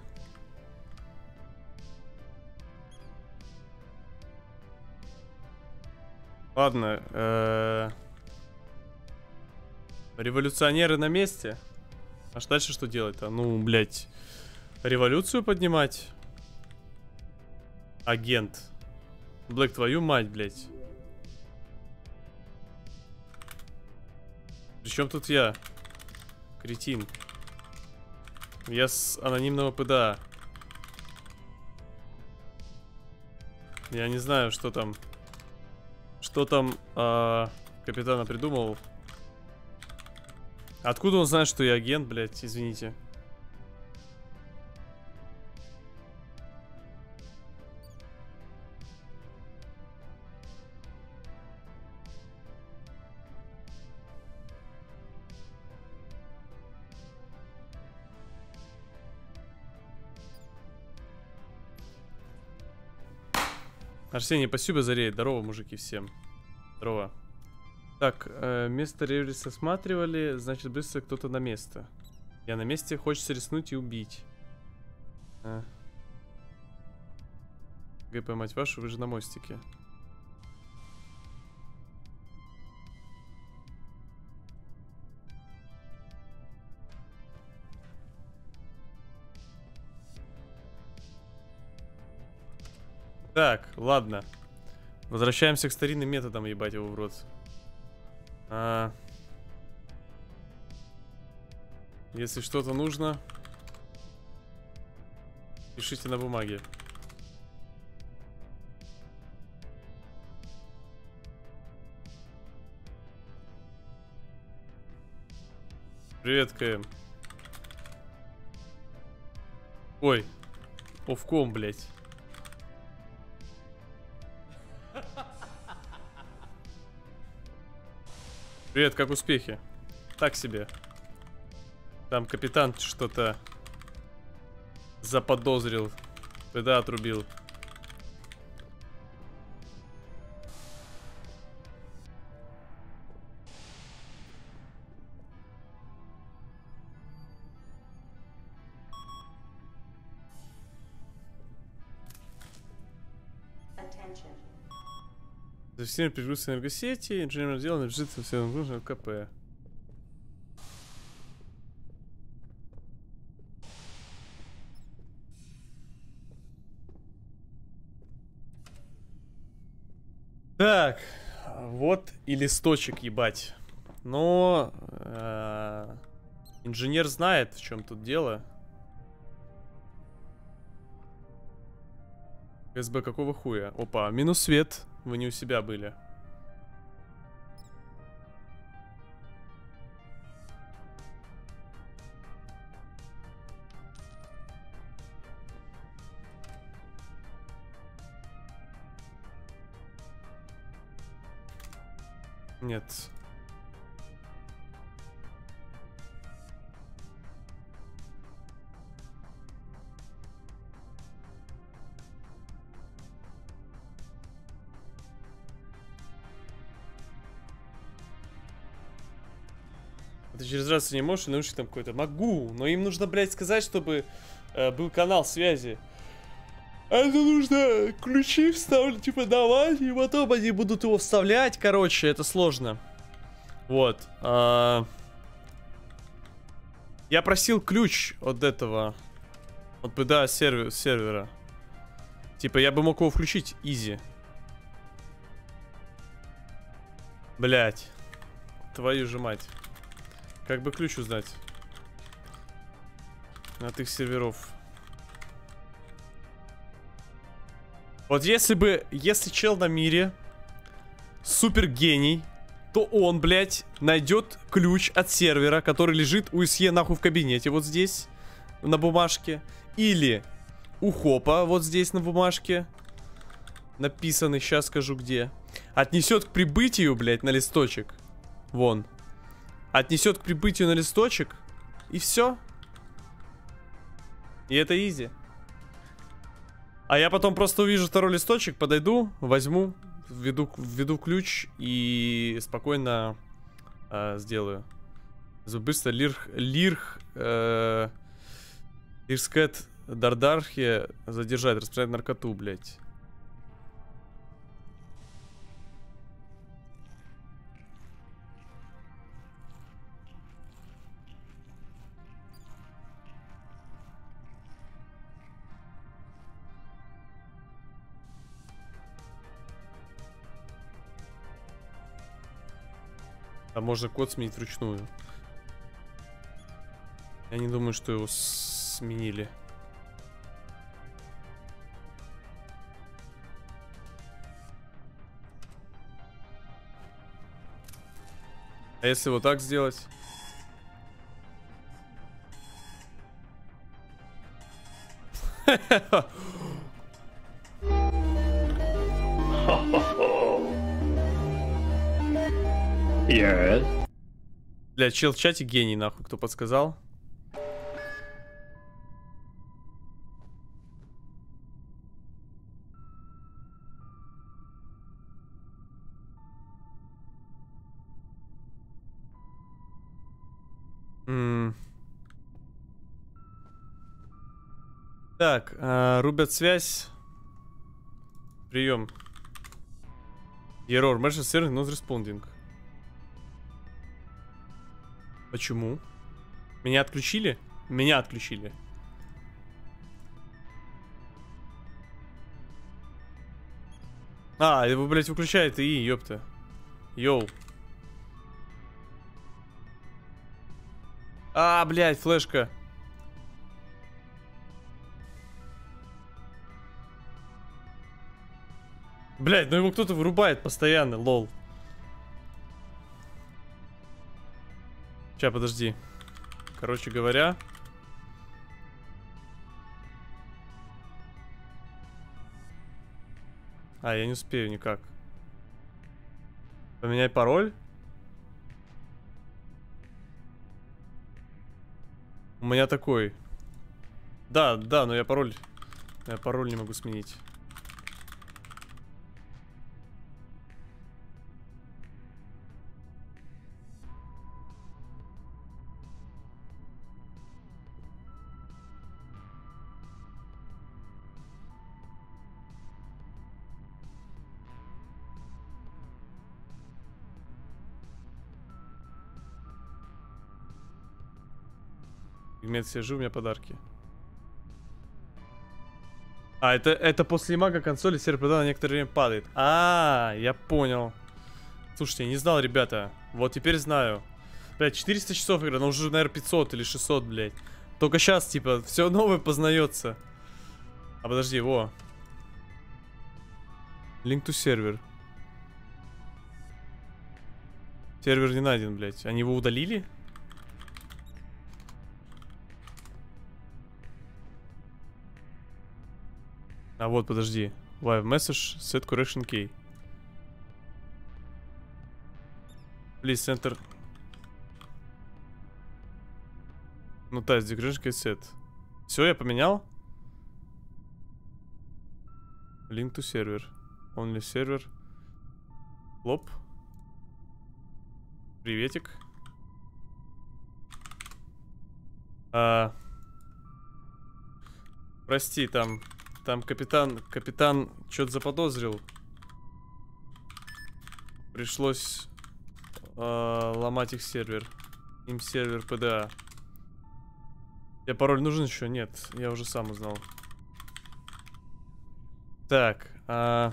S1: Ладно. Э-э- революционеры на месте? А дальше что делать-то? Ну, блядь. Революцию поднимать? Агент. Блэк, твою мать, блядь. Причем тут я? Кретин. Я с анонимного пэ дэ а. Я не знаю, что там. Что там а, капитана придумал. Откуда он знает, что я агент, блядь, извините. Арсений, спасибо за рейд. Здорово, мужики, всем. Здорово. Так, э, место революции осматривали, значит, быстро кто-то на место. Я на месте, хочется рискнуть и убить. А. ГП, мать вашу, вы же на мостике. Так, ладно. Возвращаемся к старинным методам, ебать его в рот. А... Если что-то нужно, пишите на бумаге. Привет, КМ. Ой, офком, блять. Привет, как успехи? Так себе. Там капитан что-то заподозрил. пэ дэ а отрубил. За всеми перегрузки энергосети, инженерное дело набежит со всем нужным КП. Так, вот и листочек, ебать. Но э, инженер знает, в чем тут дело. СБ какого хуя? Опа, минус свет. Вы не у себя были. Нет. Ты через раз не можешь, наушник там какой-то. Могу, но им нужно, блядь, сказать, чтобы э, был канал связи. Это нужно ключи вставлять, типа давать, и потом они будут его вставлять. Короче, это сложно. Вот. А... Я просил ключ от этого. От пи ди эй сервер, сервера. Типа, я бы мог его включить. Изи. Блять. Твою же мать. Как бы ключ узнать? От их серверов. Вот если бы, если чел на мире супер гений, то он, блядь, найдет ключ от сервера, который лежит у ИСЕ нахуй в кабинете вот здесь, на бумажке. Или у Хопа вот здесь на бумажке. Написанный, сейчас скажу где. Отнесет к прибытию, блядь, на листочек. Вон. Отнесет к прибытию на листочек. И все. И это изи. А я потом просто увижу второй листочек, подойду, возьму, введу, введу ключ и спокойно э, сделаю. Быстро лирх, лирх, э, лирскет, дардархе задержать, распространять наркоту, блять. А можно код сменить вручную. Я не думаю, что его сменили. А если вот так сделать?
S3: Yes.
S1: Бля, чел в чате гений, нахуй, кто подсказал. М. Так, а, рубят связь. Прием. Error, message serving not responding. Почему? Меня отключили? Меня отключили. А, его, блядь, выключает и, ёпта. Йоу. А, блядь, флешка. Блядь, ну его кто-то вырубает постоянно, лол. Сейчас, подожди. Короче говоря. А, я не успею никак. Поменяй пароль. У меня такой. Да, да, но я пароль. Я пароль не могу сменить. Медсижу, у меня подарки. А, это, это после мага консоли сервер прода на некоторое время падает. А, я понял. Слушайте, я не знал, ребята. Вот теперь знаю. Блять, четыреста часов игры, но уже, наверное, пятьсот или шестьсот, блять. Только сейчас, типа, все новое познается. А подожди, во. Link to сервер. Сервер не найден, блядь. Они его удалили? А вот, подожди. Live message, set correction key. Please enter. Ну, да, declaration key set. Все, я поменял? Link to server. Only server. Лоп. Приветик. А... Прости, там... Там капитан... Капитан что-то заподозрил. Пришлось... А, ломать их сервер. Им сервер пи ди эй. Тебе пароль нужен еще? Нет, я уже сам узнал. Так, а...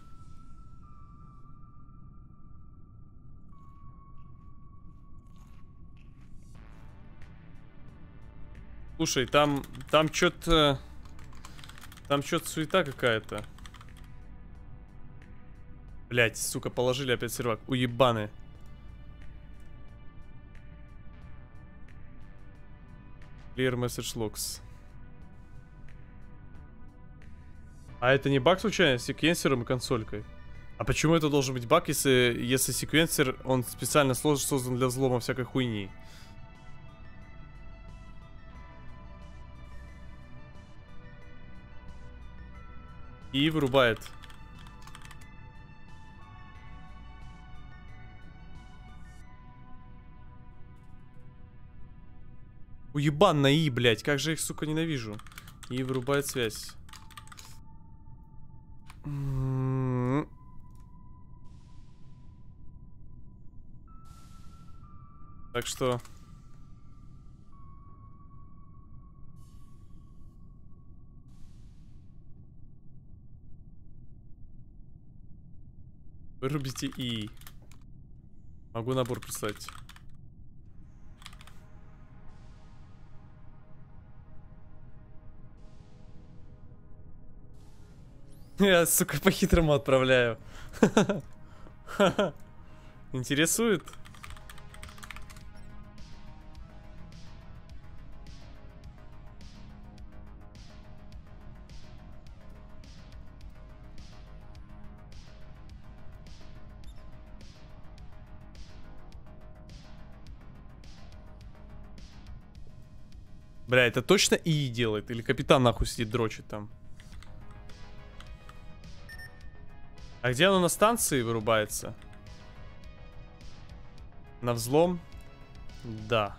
S1: Слушай, там... Там что-то... Там что-то суета какая-то. Блять, сука, положили опять сервак. Уебаны. Clear message logs. А это не баг случайно с секвенсером и консолькой? А почему это должен быть баг, если, если секвенсер, он специально создан для взлома всякой хуйни? И вырубает. Уебан на И, блядь. Как же их, сука, ненавижу. И вырубает связь. Так что... Вырубите И. Могу набор прислать. Я, сука, по-хитрому отправляю. Интересует? Бля, это точно И делает? Или капитан нахуй сидит дрочит там? А где оно на станции вырубается? На взлом? Да.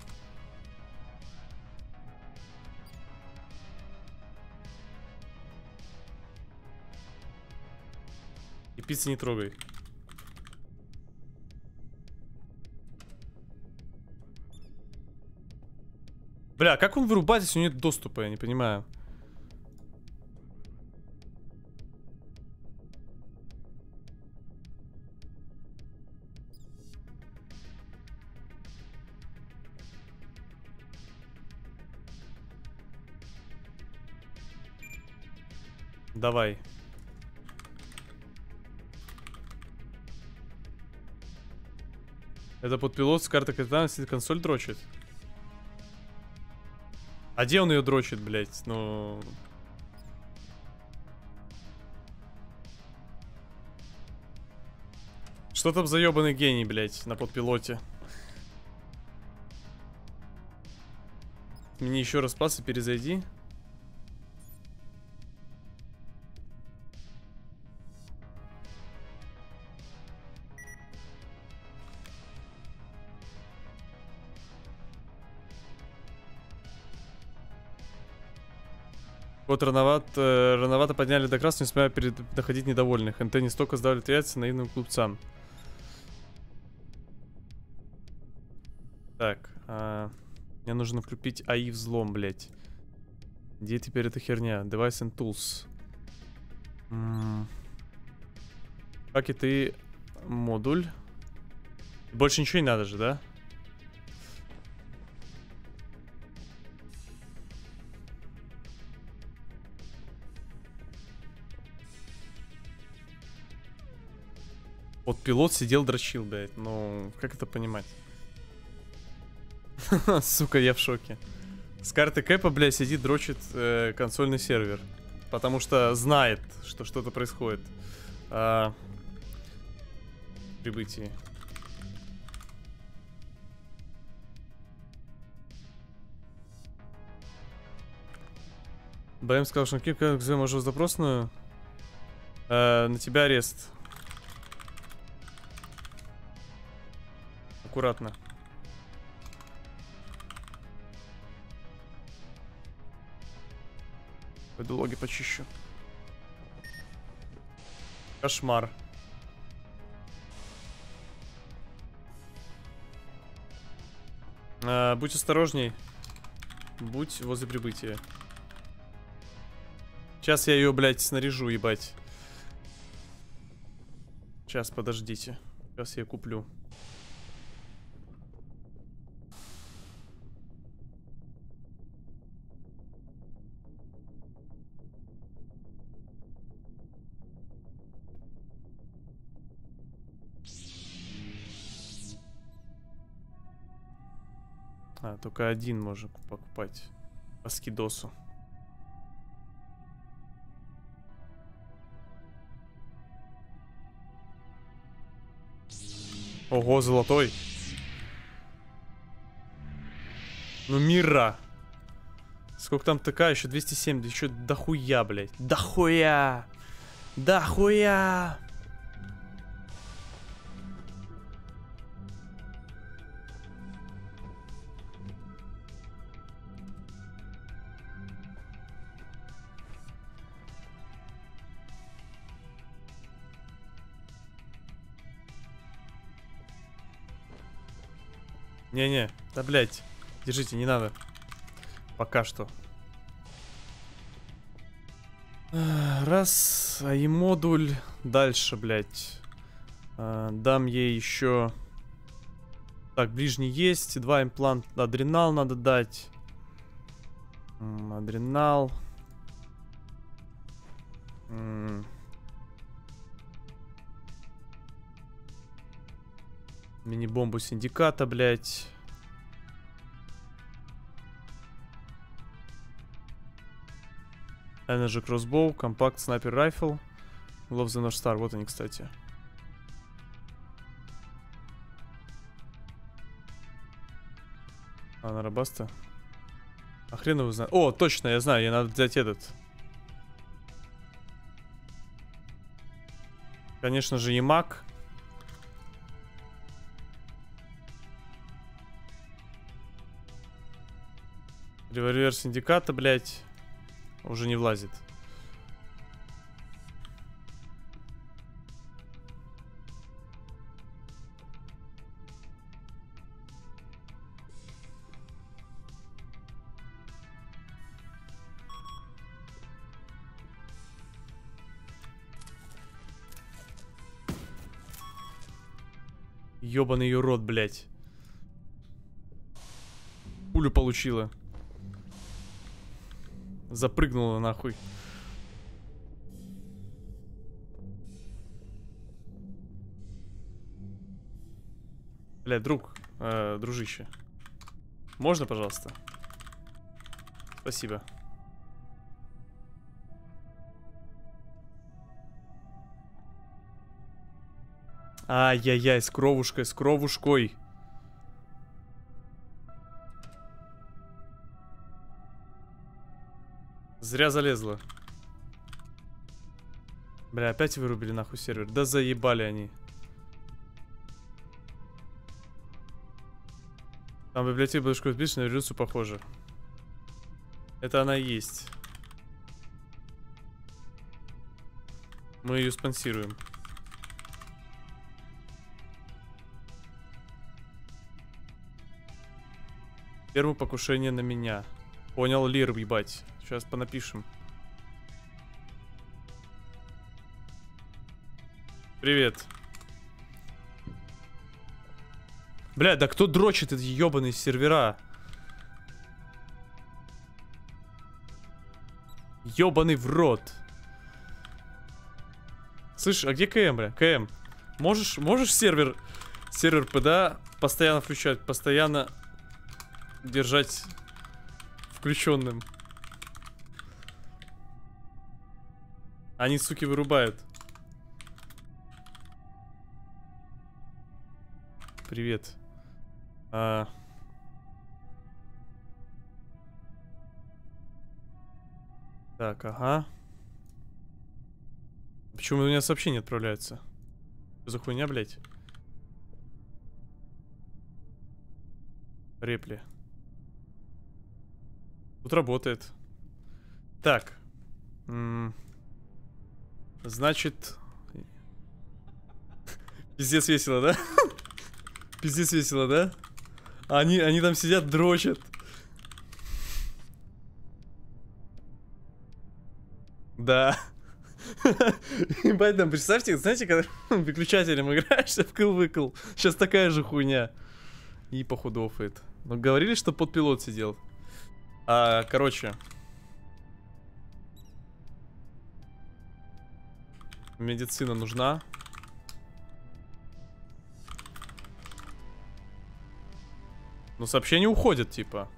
S1: И пиццы не трогай. Бля, как он вырубает, если у него нет доступа? Я не понимаю. Давай. Это подпилот с карты капитана сидит, консоль дрочит. А где он ее дрочит, блядь? Ну... Что там за ебаный гений, блядь, на подпилоте? Мне еще раз пас и перезайди. Вот рановато, э, рановато подняли до красного, не смея перед, доходить недовольных. эн тэ не столько сдавали яйца наивным глупцам. Так, а, мне нужно купить эй ай взлом, блять. Где теперь эта херня? Device and Tools. М-м. Пакеты, модуль. Больше ничего не надо же, да? Вот пилот сидел, дрочил, блядь. Ну, как это понимать? Сука, я в шоке. С карты Кэпа, блядь, сидит, дрочит э, консольный сервер. Потому что знает, что что-то происходит. А... Прибытие. БМ сказал, что как может запрос на... Э, на тебя арест. Аккуратно. Пойду логи почищу. Кошмар. А, будь осторожней. Будь возле прибытия. Сейчас я ее, блядь, снаряжу, ебать. Сейчас, подождите. Сейчас я ее куплю. А, только один можно покупать по скидосу. Ого, золотой. Ну, мира. Сколько там ТК? Еще двести семьдесят. Еще дохуя, блядь. Дохуя. Дохуя. Не-не, да, блядь. Держите, не надо. Пока что. Раз, а и модуль. Дальше, блядь. А, дам ей еще... Так, ближний есть. Два импланта. Адренал надо дать. М, адренал. М. Мини-бомбу синдиката, блядь. Energy Crossbow, Compact Sniper Rifle, Love the North Star. Вот они, кстати. А, на Робаста. А хрен его знает. О, точно, я знаю, ей надо взять этот. Конечно же, Ямак. Револьвер синдиката, блядь, уже не влазит. Ёбаный ее рот, блядь. Пулю получила. Запрыгнула нахуй. Бля, друг, э, дружище. Можно, пожалуйста? Спасибо. Ай-яй-яй, с кровушкой, с кровушкой. Зря залезла. Бля, опять вырубили нахуй сервер. Да заебали они. Там библиотека Блэшкоу Бич на революцию похоже. Это она и есть. Мы ее спонсируем. Первое покушение на меня. Понял, Лир, ебать. Сейчас понапишем. Привет. Бля, да кто дрочит эти ебаные сервера? Ебаный в рот. Слышь, а где КМ, бля? КМ. Можешь, можешь сервер, сервер ПДА постоянно включать, постоянно держать включенным. Они, суки, вырубают. Привет. А... Так, ага. Почему у меня сообщения отправляются? Что за хуйня, блядь? Репли. Тут работает. Так. М-м. Значит... Пиздец весело, да? Пиздец весело, да? Они, они там сидят, дрочат. Да. Ебать, там, представьте, знаете, когда выключателем играешься в кыл-выкл. Сейчас такая же хуйня. И походофает. Но говорили, что подпилот сидел. А, короче. Медицина нужна. Но сообщения уходят, типа.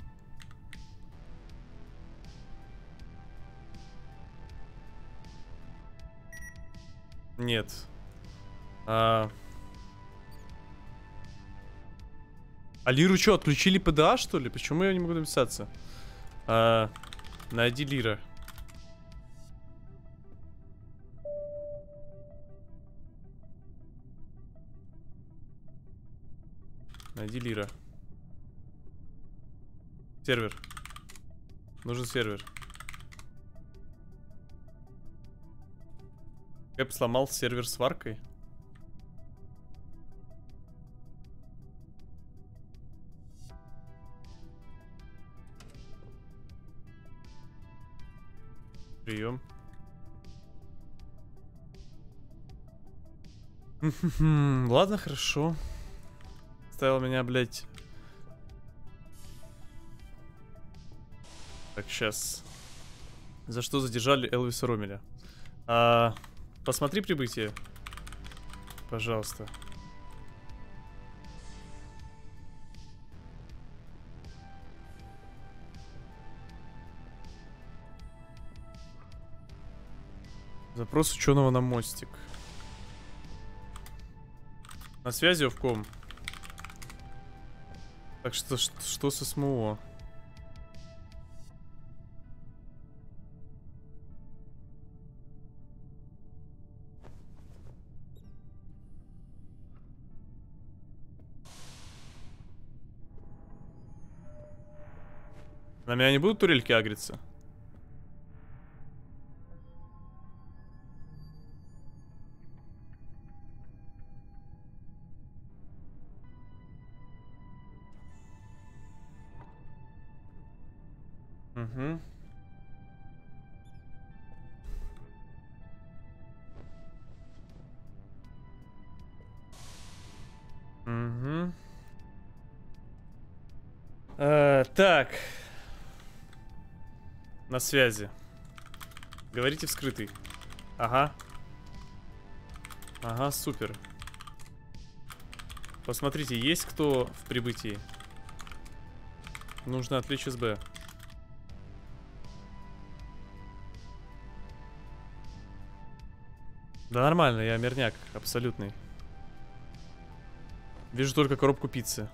S1: Нет. А, а Лиру что, отключили ПДА, что ли? Почему я не могу написаться? А, найди Лира. Найди Лира. Сервер. Нужен сервер. Кэп сломал сервер сваркой. Прием. Ладно, хорошо. Ставил меня, блядь. Так, сейчас. За что задержали Элвиса Ромеля? А, посмотри прибытие. Пожалуйста. Запрос ученого на мостик. На связи, Овком. Так что, что, что с СМО? На меня не будут турельки агриться? Угу. Угу. А, так. На связи. Говорите вскрытый. Ага. Ага, супер. Посмотрите, есть кто в прибытии? Нужно отвлечь СБ. Да нормально, я мирняк, абсолютный. Вижу только коробку пиццы.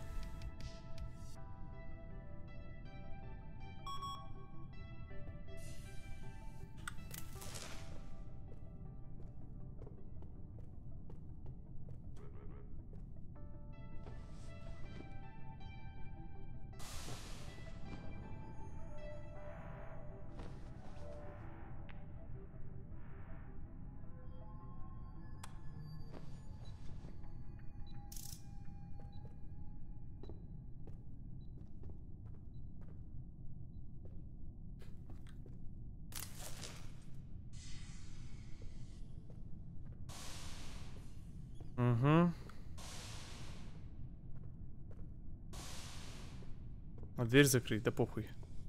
S1: Угу. А дверь закрыть, да похуй.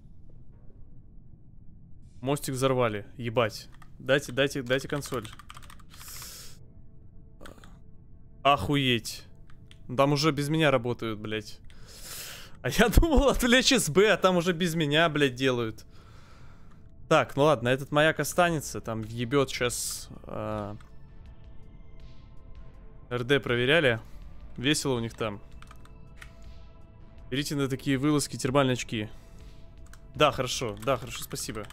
S1: Мостик взорвали, ебать. Дайте, дайте, дайте консоль. Охуеть. Там уже без меня работают, блядь. А я думал отвлечь СБ, а там уже без меня, блядь, делают. Так, ну ладно, этот маяк останется. Там ебет сейчас... Э... РД проверяли. Весело у них там. Берите на такие вылазки термальные очки. Да, хорошо, да, хорошо, спасибо.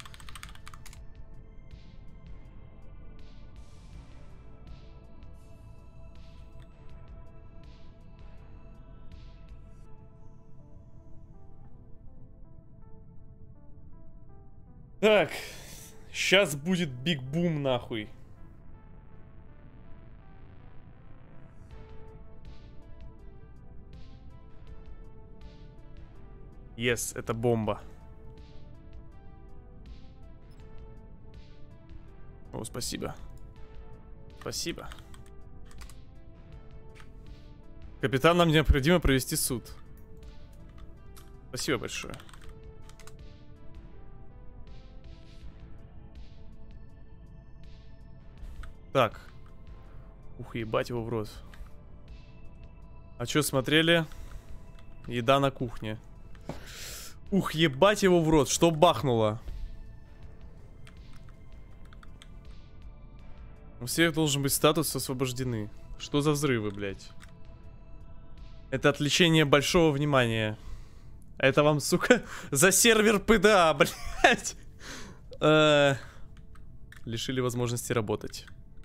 S1: Так, сейчас будет биг бум нахуй. Yes, это бомба. О, спасибо. Спасибо. Капитан, нам необходимо провести суд. Спасибо большое. Так. Ух, ебать его в рот. А что смотрели? Еда на кухне. Ух, ебать его в рот. Что бахнуло? У всех должен быть статус освобождены. Что за взрывы, блядь? Это отвлечение большого внимания. Это вам, сука, за сервер ПДА, блядь. Э-э- лишили возможности работать.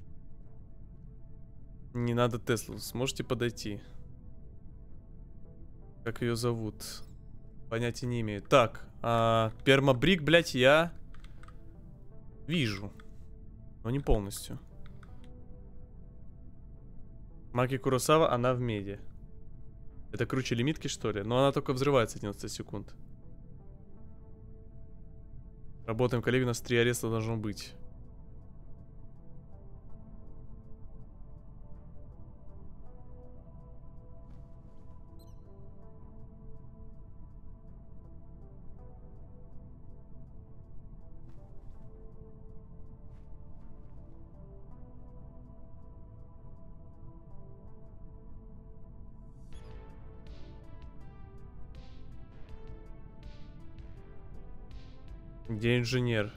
S1: Не надо Теслу. Сможете подойти? Как ее зовут? Понятия не имею. Так, а, пермабрик, блядь, я вижу. Но не полностью. Маки Куросава, она в меди. Это круче лимитки, что ли? Но она только взрывается одиннадцать секунд. Работаем, коллеги, у нас три ареста должно быть. Где инженер?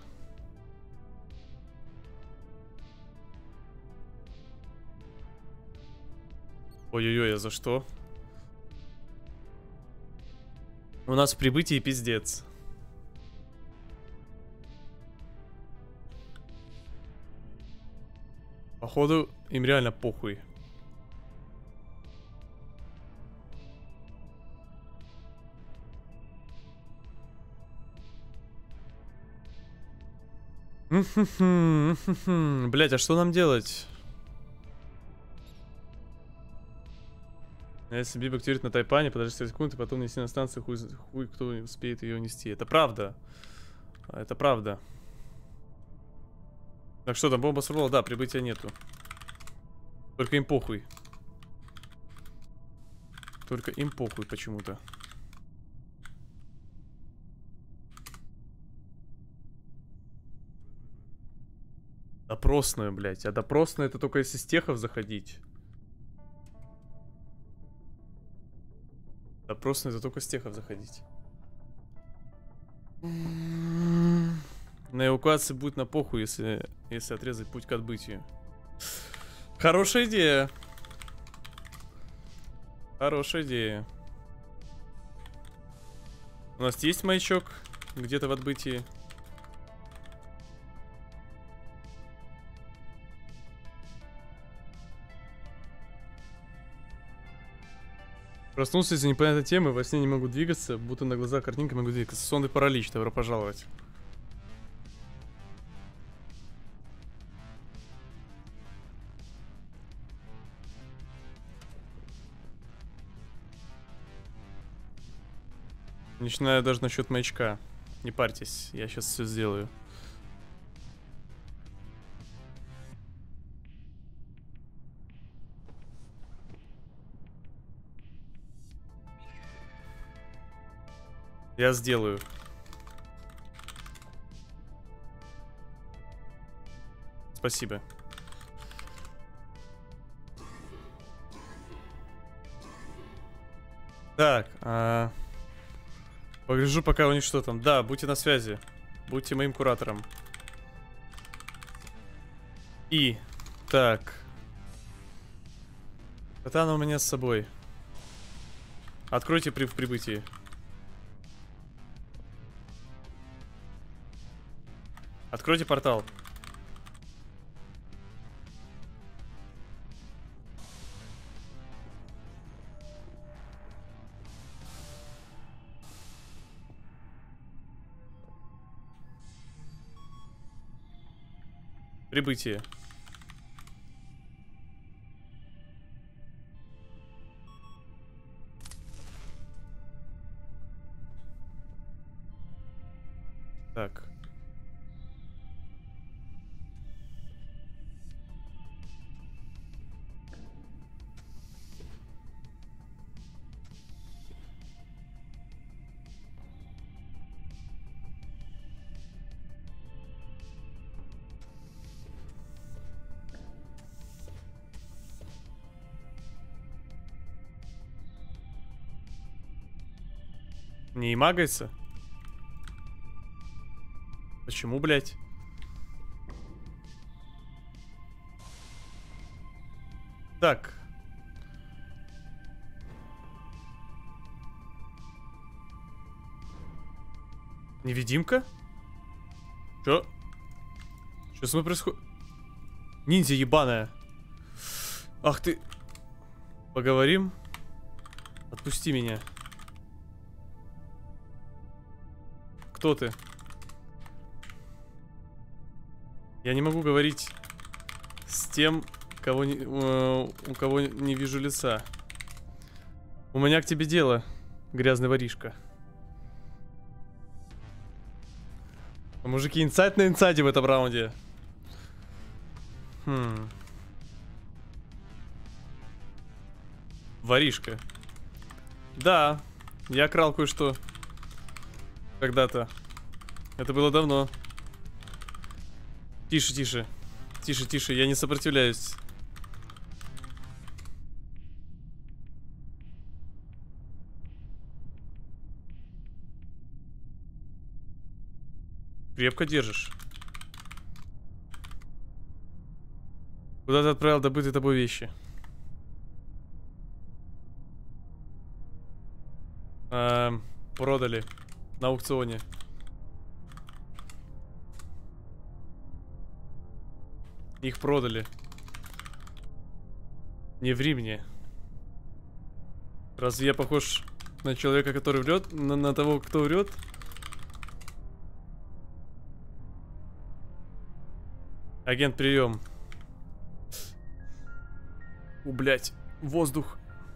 S1: Ой-ой-ой, а за что? У нас в прибытии пиздец. Походу, им реально похуй. Блять, а что нам делать? Если Бибок тюрит на Тайпане, подожди шесть секунд, и потом неси на станцию, хуй, хуй кто успеет ее нести. Это правда. Это правда. Так что там, бомба сорвала? Да, прибытия нету. Только им похуй. Только им похуй почему-то. Допросную, блядь. А допросную это только если с техов заходить. Допросную это только с техов заходить. На эвакуации будет на похуй, если, если отрезать путь к отбытию. Хорошая идея. Хорошая идея. У нас есть маячок где-то в отбытии. Проснулся из-за непонятной темы, во сне не могу двигаться, будто на глазах картинка могу двигаться. Сонный паралич, добро пожаловать. Начинаю даже насчет маячка. Не парьтесь, я сейчас все сделаю. Я сделаю. Спасибо. Так, а... погляжу, пока у них что там. Да, будьте на связи. Будьте моим куратором. И... Так... Катана у меня с собой. Откройте при в прибытии. Откройте портал. Прибытие. Так. Не имагается? Почему, блядь? Так. Невидимка? Чё? Что с вами происходит? Ниндзя ебаная. Ах ты. Поговорим? Отпусти меня. Кто ты? Я не могу говорить с тем, кого не, э, у кого не вижу лица. У меня к тебе дело, грязный воришка. А мужики, инсайт на инсайде в этом раунде. Хм. Воришка. Да, я крал кое-что. Когда-то. Это было давно. Тише, тише. Тише, тише, я не сопротивляюсь. Крепко держишь. Куда ты отправил добытые тобой вещи? Эм, продали. На аукционе. Их продали. Не ври мне. Разве я похож на человека, который врет? На, на того, кто врет? Агент, прием. У, блядь, воздух.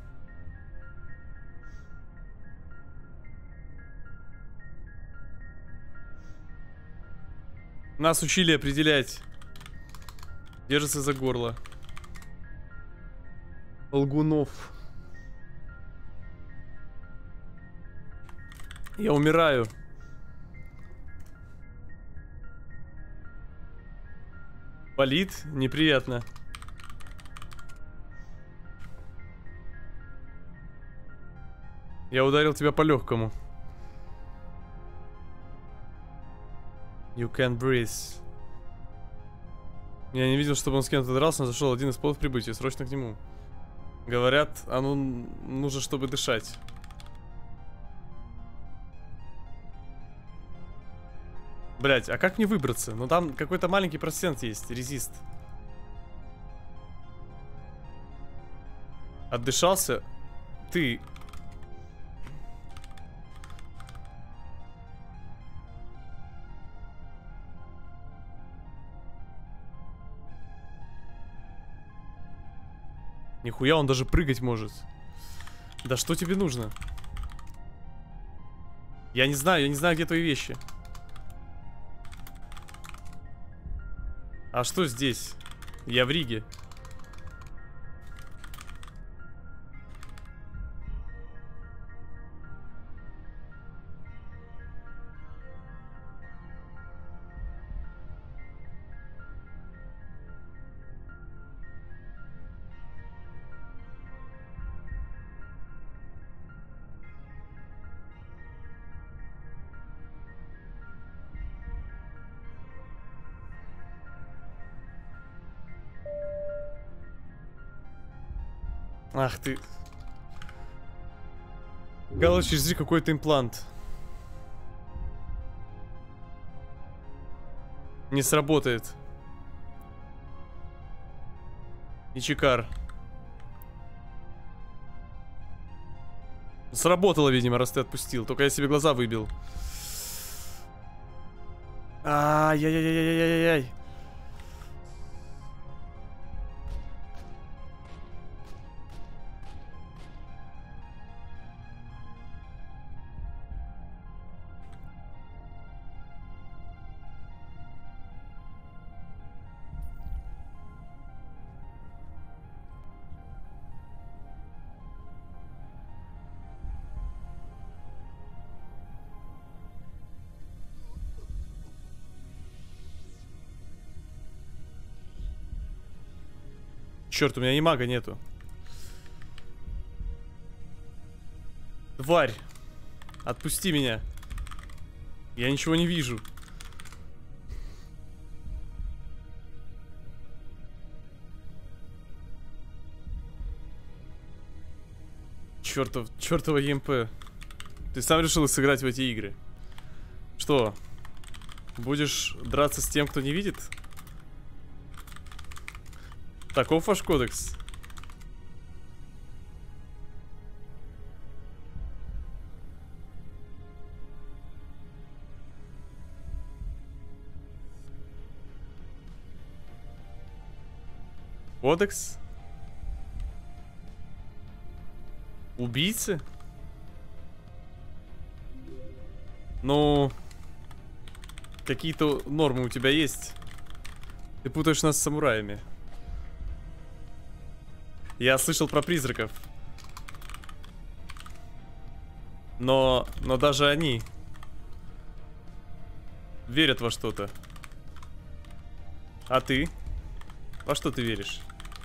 S1: Нас учили определять. Держится за горло. Лгунов. Я умираю. Болит? Неприятно. Я ударил тебя по-легкому. You can't breathe. Я не видел, чтобы он с кем-то дрался, но зашел один из подов прибытия. Срочно к нему. Говорят, оно нужно, чтобы дышать. Блять, а как мне выбраться? Ну там какой-то маленький процент есть. Резист. Отдышался? Ты... Нихуя, он даже прыгать может. Да что тебе нужно? Я не знаю, я не знаю, где твои вещи. А что здесь? Я в Риге. Ах ты. Короче, жди какой-то имплант. Не сработает. И чекар. Сработало, видимо, раз ты отпустил. Только я себе глаза выбил. Ай-яй-яй-яй-яй-яй-яй. Черт, у меня и мага нету. Тварь. Отпусти меня. Я ничего не вижу. Чертов, чертова ЕМП. Ты сам решил сыграть в эти игры. Что? Будешь драться с тем, кто не видит? Таков ваш кодекс. Кодекс? Убийцы? Ну, какие-то нормы у тебя есть. Ты путаешь нас с самураями. Я слышал про призраков. Но, но даже они верят во что-то. А ты? Во что ты веришь?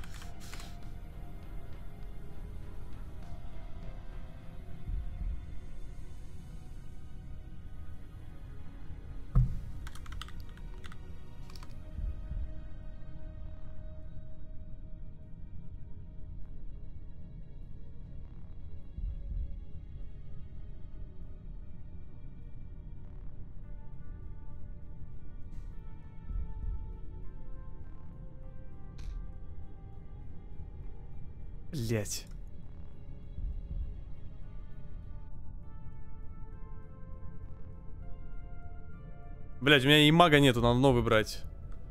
S1: Блять. Блять, у меня и мага нету, надо новый брать.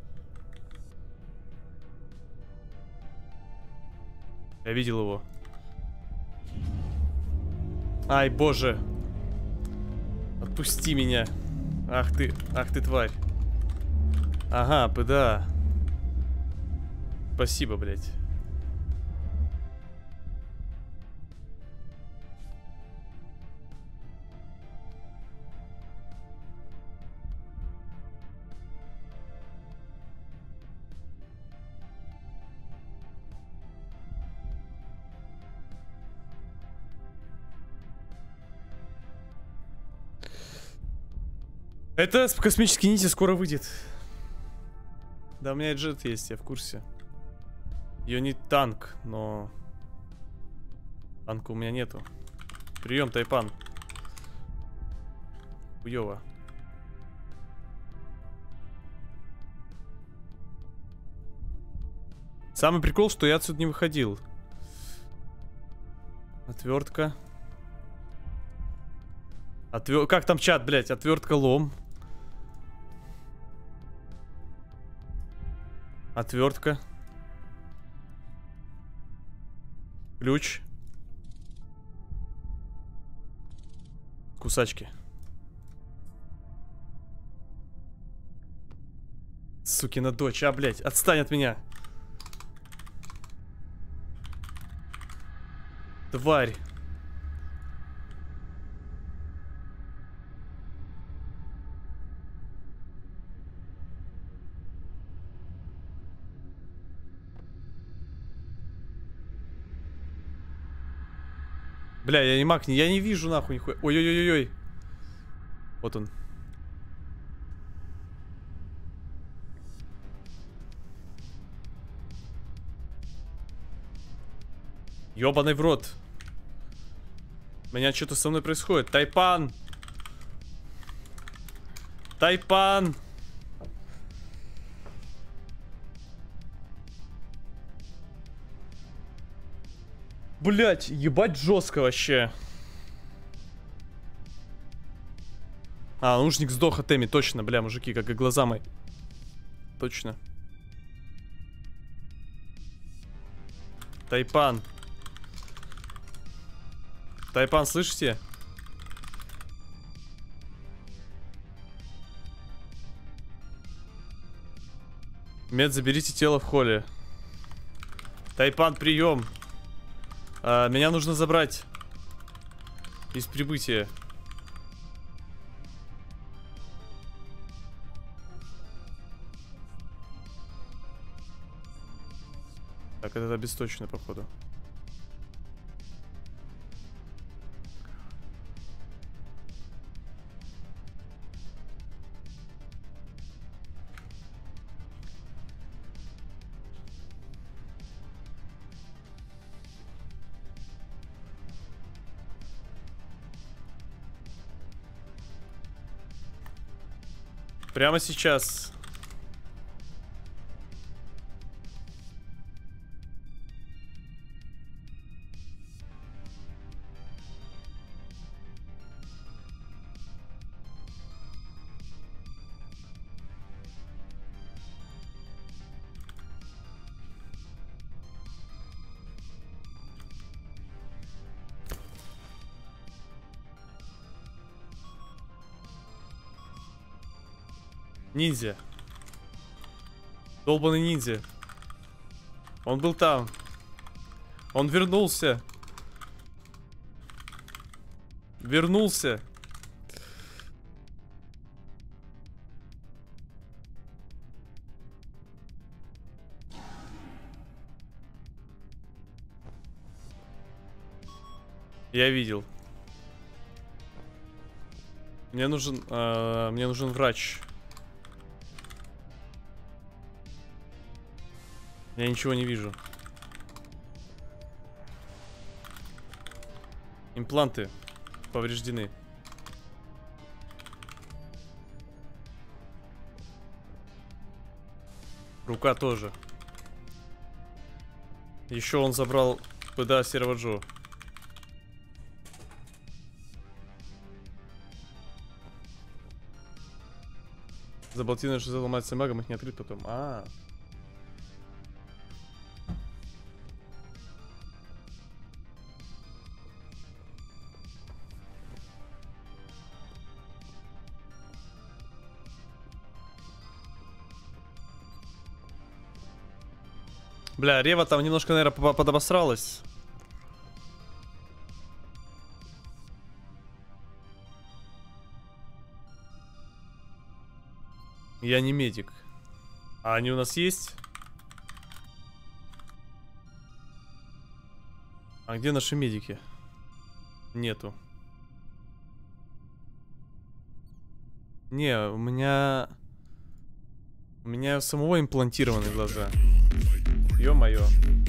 S1: Я видел его. Ай, боже. Отпусти меня. Ах ты, ах ты тварь. Ага, да. Спасибо, блять. Это космический нити скоро выйдет. Да, у меня джет есть, я в курсе. Ее не танк, но... Танка у меня нету. Прием, Тайпан. Хуёво. Самый прикол, что я отсюда не выходил. Отвертка. Отвер... Как там чат, блядь? Отвертка, лом. Отвертка. Ключ. Кусачки. Сукина дочь, а, блядь, отстань от меня. Тварь. Бля, я не маг, я не вижу нахуй нихуя. Ой-ой-ой-ой. Вот он. Ёбаный в рот. У меня что-то со мной происходит. Тайпан! Тайпан! Блять, ебать жестко вообще. А, наушник сдох от Эми, точно, бля, мужики, как и глаза мои. Точно. Тайпан. Тайпан, слышите? Мед, заберите тело в холле. Тайпан, прием. А, меня нужно забрать из прибытия. Так, это обесточено, походу. Прямо сейчас. Ниндзя. Долбаный ниндзя. Он был там. Он вернулся. Вернулся. Я видел. Мне нужен, э, мне нужен врач. Я ничего не вижу. Импланты повреждены. Рука тоже. Еще он забрал ПДА Серого Джо. Заблокированный, что заломается магом, их не открыть потом. А, -а, -а. Бля, Рева там немножко, наверное, подобосралась. Я не медик. А они у нас есть? А где наши медики? Нету. Не, у меня... У меня самого имплантированы глаза. Ё-моё.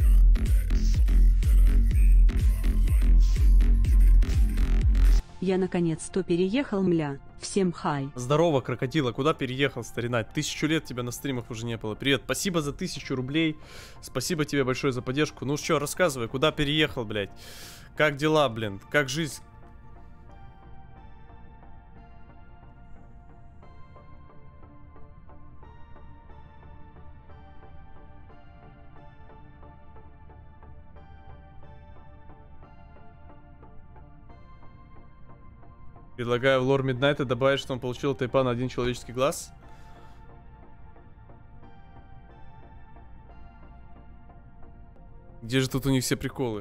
S4: Я наконец-то переехал, мля. Всем хай.
S1: Здорово, крокодила. Куда переехал, старина? Тысячу лет тебя на стримах уже не было. Привет, спасибо за тысячу рублей. Спасибо тебе большое за поддержку. Ну что, рассказывай, куда переехал, блядь? Как дела, блин? Как жизнь? Предлагаю в лор Миднайта добавить, что он получил от Тайпана один человеческий глаз. Где же тут у них все приколы?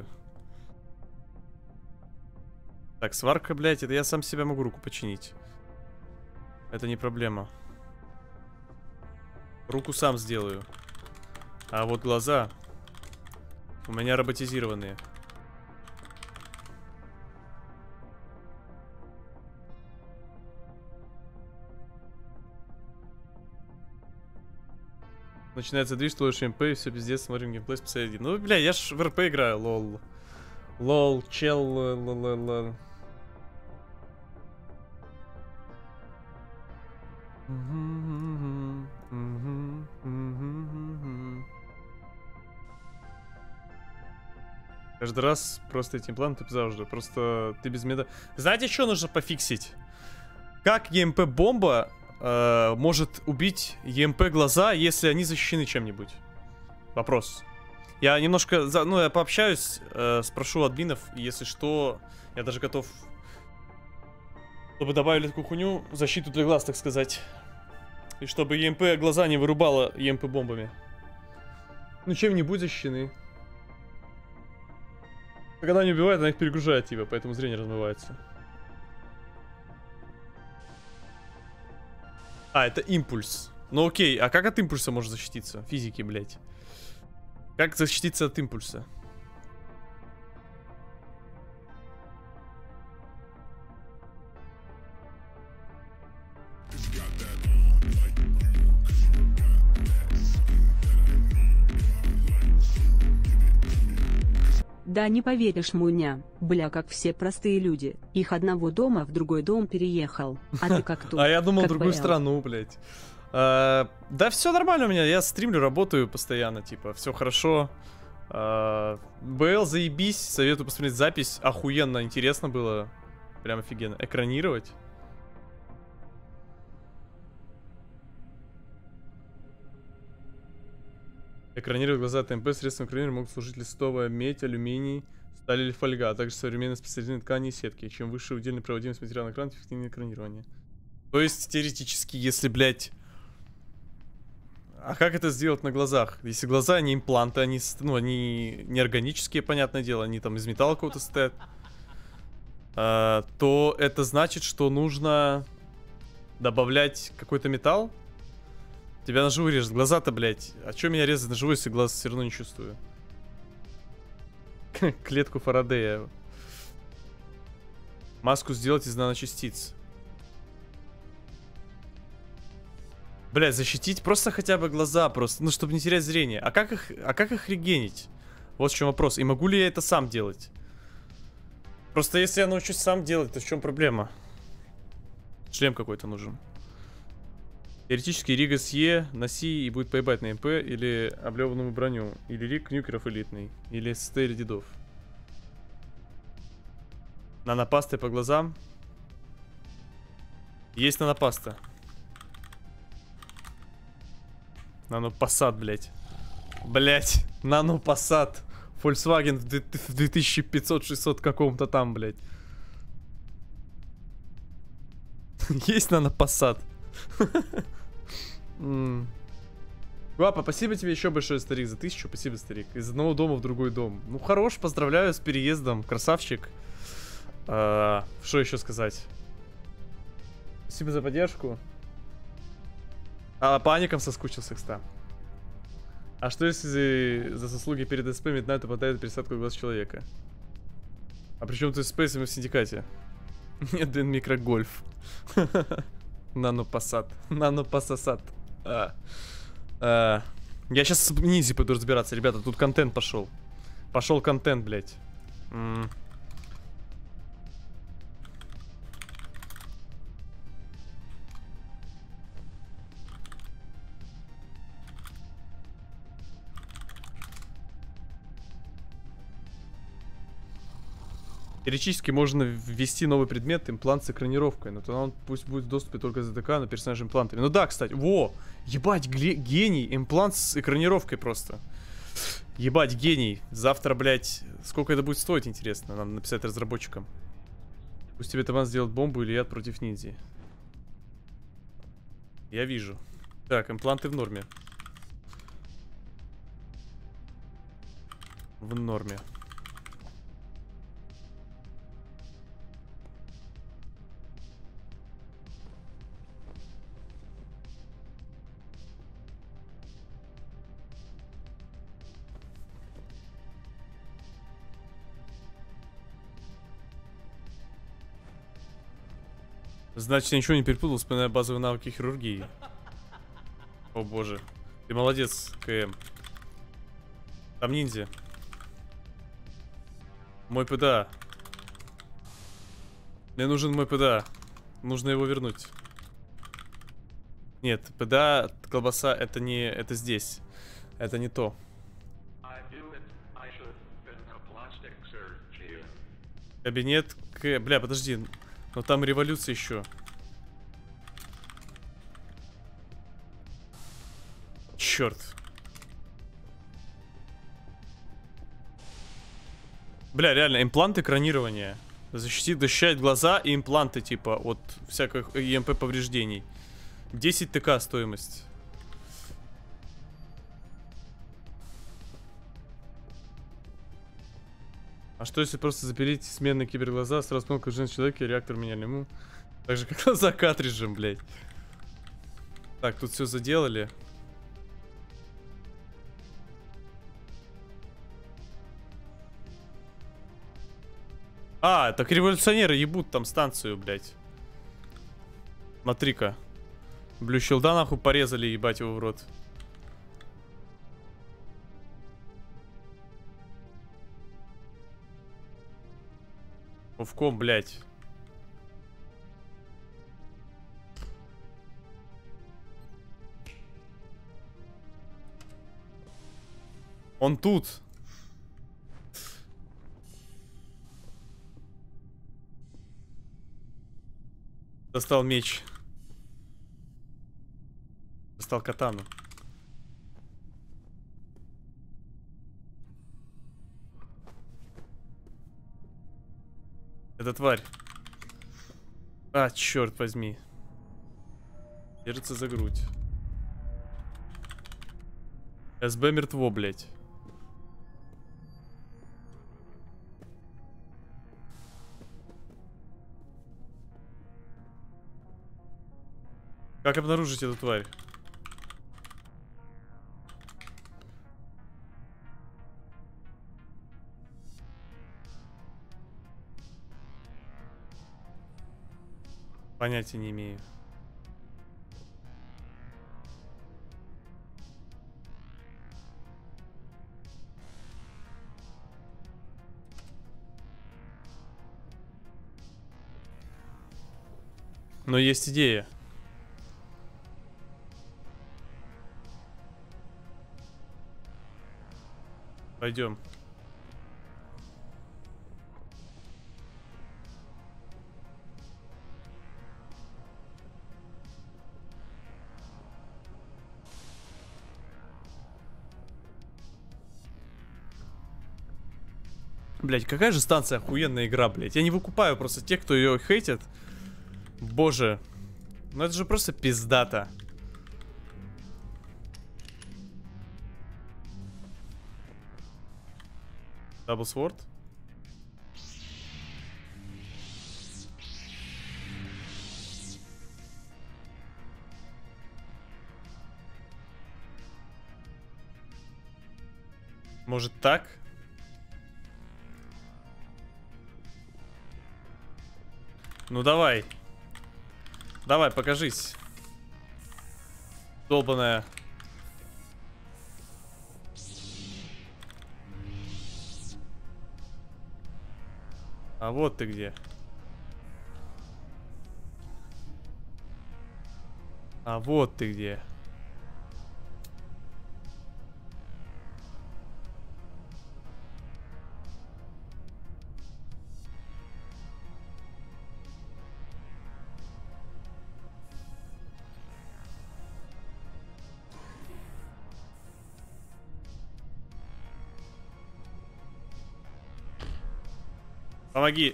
S1: Так, сварка, блядь, это я сам себя могу руку починить. Это не проблема. Руку сам сделаю. А вот глаза у меня роботизированные. Начинается движ, ловишь МП, и все пиздец, смотрим геймплей с посередине. Ну, бля, я ж в РП играю, лол. Лол, чел, лол. Каждый раз просто этим планом ты завжди. Просто ты без меда. Знаете, что нужно пофиксить? Как ЕМП-бомба э, может убить ЕМП глаза, если они защищены чем-нибудь? Вопрос. Я немножко, за, ну, я пообщаюсь, э, спрошу админов, и если что, я даже готов, чтобы добавили такую хуйню, защиту для глаз, так сказать. И чтобы ЕМП глаза не вырубало ЕМП бомбами. Ну, чем-нибудь защищены. Когда они убивают, она их перегружает, типа, поэтому зрение размывается. А, это импульс. Ну окей, а как от импульса можно защититься? Физики, блядь. Как защититься от импульса?
S4: Да не поверишь, Муня, бля, как все простые люди. Их одного дома в другой дом переехал. А ты как тут?
S1: А я думал в
S4: как
S1: другую
S4: ПЛ.
S1: страну, блядь. А, да все нормально у меня, я стримлю, работаю постоянно, типа, все хорошо. А, БЛ заебись, советую посмотреть запись, охуенно интересно было. Прям офигенно. Экранировать. Экранировать глаза ТМП средством экранирования могут служить листовая медь, алюминий, сталь или фольга, а также современные специализированные ткани и сетки. Чем выше удельная проводимость материала на экран, тем эффективнее экранирование. То есть, теоретически, если, блядь... А как это сделать на глазах? Если глаза, они импланты, они, ну, они неорганические, понятное дело, они там из металла какого-то стоят, а, то это значит, что нужно добавлять какой-то металл. Тебя на живую режет. Глаза-то, блядь. А чё меня резать на живую, если глаз все равно не чувствую? Клетку Фарадея. Маску сделать из наночастиц. Блядь, защитить просто хотя бы глаза, просто, ну, чтобы не терять зрение. А как их, а как их регенить? Вот в чем вопрос. И могу ли я это сам делать? Просто если я научусь сам делать, то в чем проблема? Шлем какой-то нужен. Теоретически Рига с Е носи и будет поебать на МП или облеванную броню. Или Риг Нюкеров элитный. Или СТ или дедов. Нанопасты по глазам. Есть нанопаста. Нанопассат, блять. Блять. Нанопассат. Volkswagen в две тысячи пятьсот шестьсот каком-то там, блять. Есть нанопассат. Mm. Папа, спасибо тебе еще большое, старик, за тысячу. Спасибо, старик. Из одного дома в другой дом. Ну, хорош, поздравляю с переездом. Красавчик. А, что еще сказать? Спасибо за поддержку. А по Аникам соскучился, кстати. А что если за заслуги перед СП Миднайт попадает пересадку глаз человека? А при чем ты с Спейсом в синдикате? Нет, блин, микрогольф. Нанопассат. Нанопассасат. А. А. Я сейчас с низи пойду разбираться, ребята. Тут контент пошел. Пошел контент, блядь. М. Теоретически можно ввести новый предмет, имплант с экранировкой, но тогда он пусть будет в доступе только с ДТК на персонажа имплантами. Ну да, кстати, во! Ебать, гений, имплант с экранировкой просто. Ебать, гений. Завтра, блядь, сколько это будет стоить, интересно, надо написать разработчикам. Пусть тебе Таман сделает бомбу или яд против ниндзя. Я вижу. Так, импланты в норме. В норме. Значит, я ничего не перепутал, вспоминая базовые навыки хирургии. О боже. Ты молодец, КМ. Там ниндзя. Мой ПДА. Мне нужен мой ПДА. Нужно его вернуть. Нет, ПДА, колбаса, это не... Это здесь. Это не то. Кабинет К... Бля, подожди. Но там революция еще. Черт. Бля, реально, имплант экранирования. Защитит, защищает глаза и импланты, типа, от всяких и эм пэ повреждений. десять ТК стоимость. А что если просто запилить сменные киберглаза, сразу много женщин человека и реактор меняли ему? Так же, как глаза картриджем, блядь. Так, тут все заделали. А, так революционеры ебут там станцию, блядь. Смотри-ка. Блю щелда нахуй порезали, ебать его в рот. Овком, блядь. Он тут. Достал меч. Достал катану. Это тварь. А, черт возьми. Держится за грудь. СБ мертво, блядь. Как обнаружить эту тварь? Понятия не имею. Но есть идея. Пойдем. Блять, какая же станция охуенная игра, блять. Я не выкупаю просто тех, кто ее хейтит. Боже. Ну это же просто пиздата. Даблсворд. Может так? Ну давай. Давай, покажись. Долбаная. А вот ты где. А вот ты где. Помоги.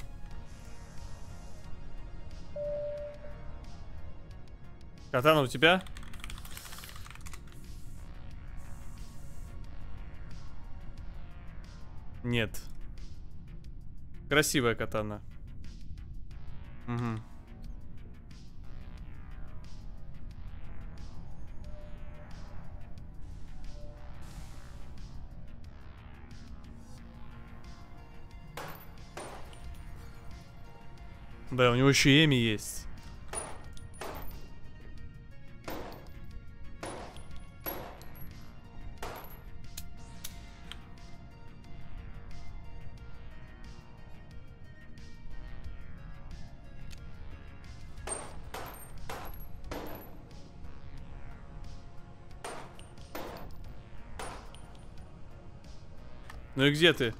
S1: Катана у тебя? Нет. Красивая катана. Угу. Да, у него еще и Эми есть. Ну и где ты?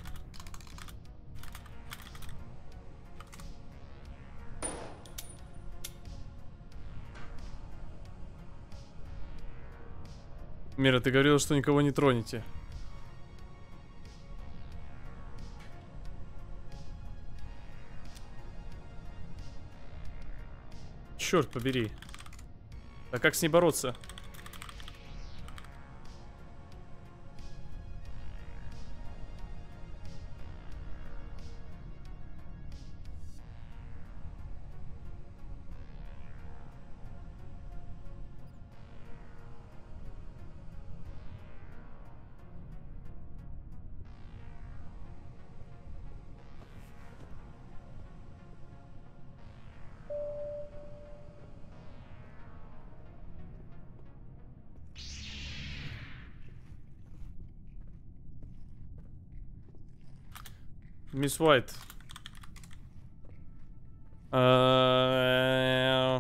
S1: Мира, ты говорила, что никого не тронете. Черт побери. А как с ней бороться? Мисс Уайт. А...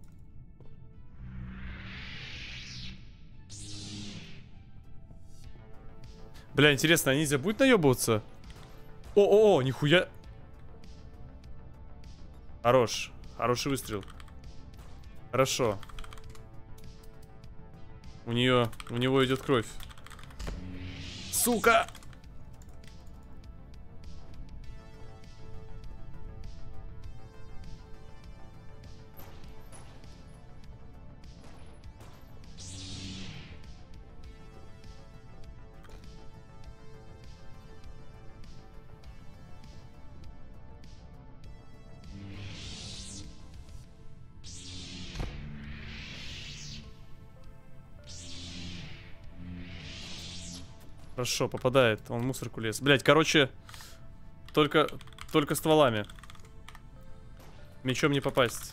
S1: Бля, интересно, а ниндзя будет наебываться? О-о-о, нихуя. Хорош. Хороший выстрел. Хорошо. У нее, у него идет кровь. Сука! Хорошо, попадает. Он в мусорку лез. Блять, короче, только, только стволами. Мечом не попасть.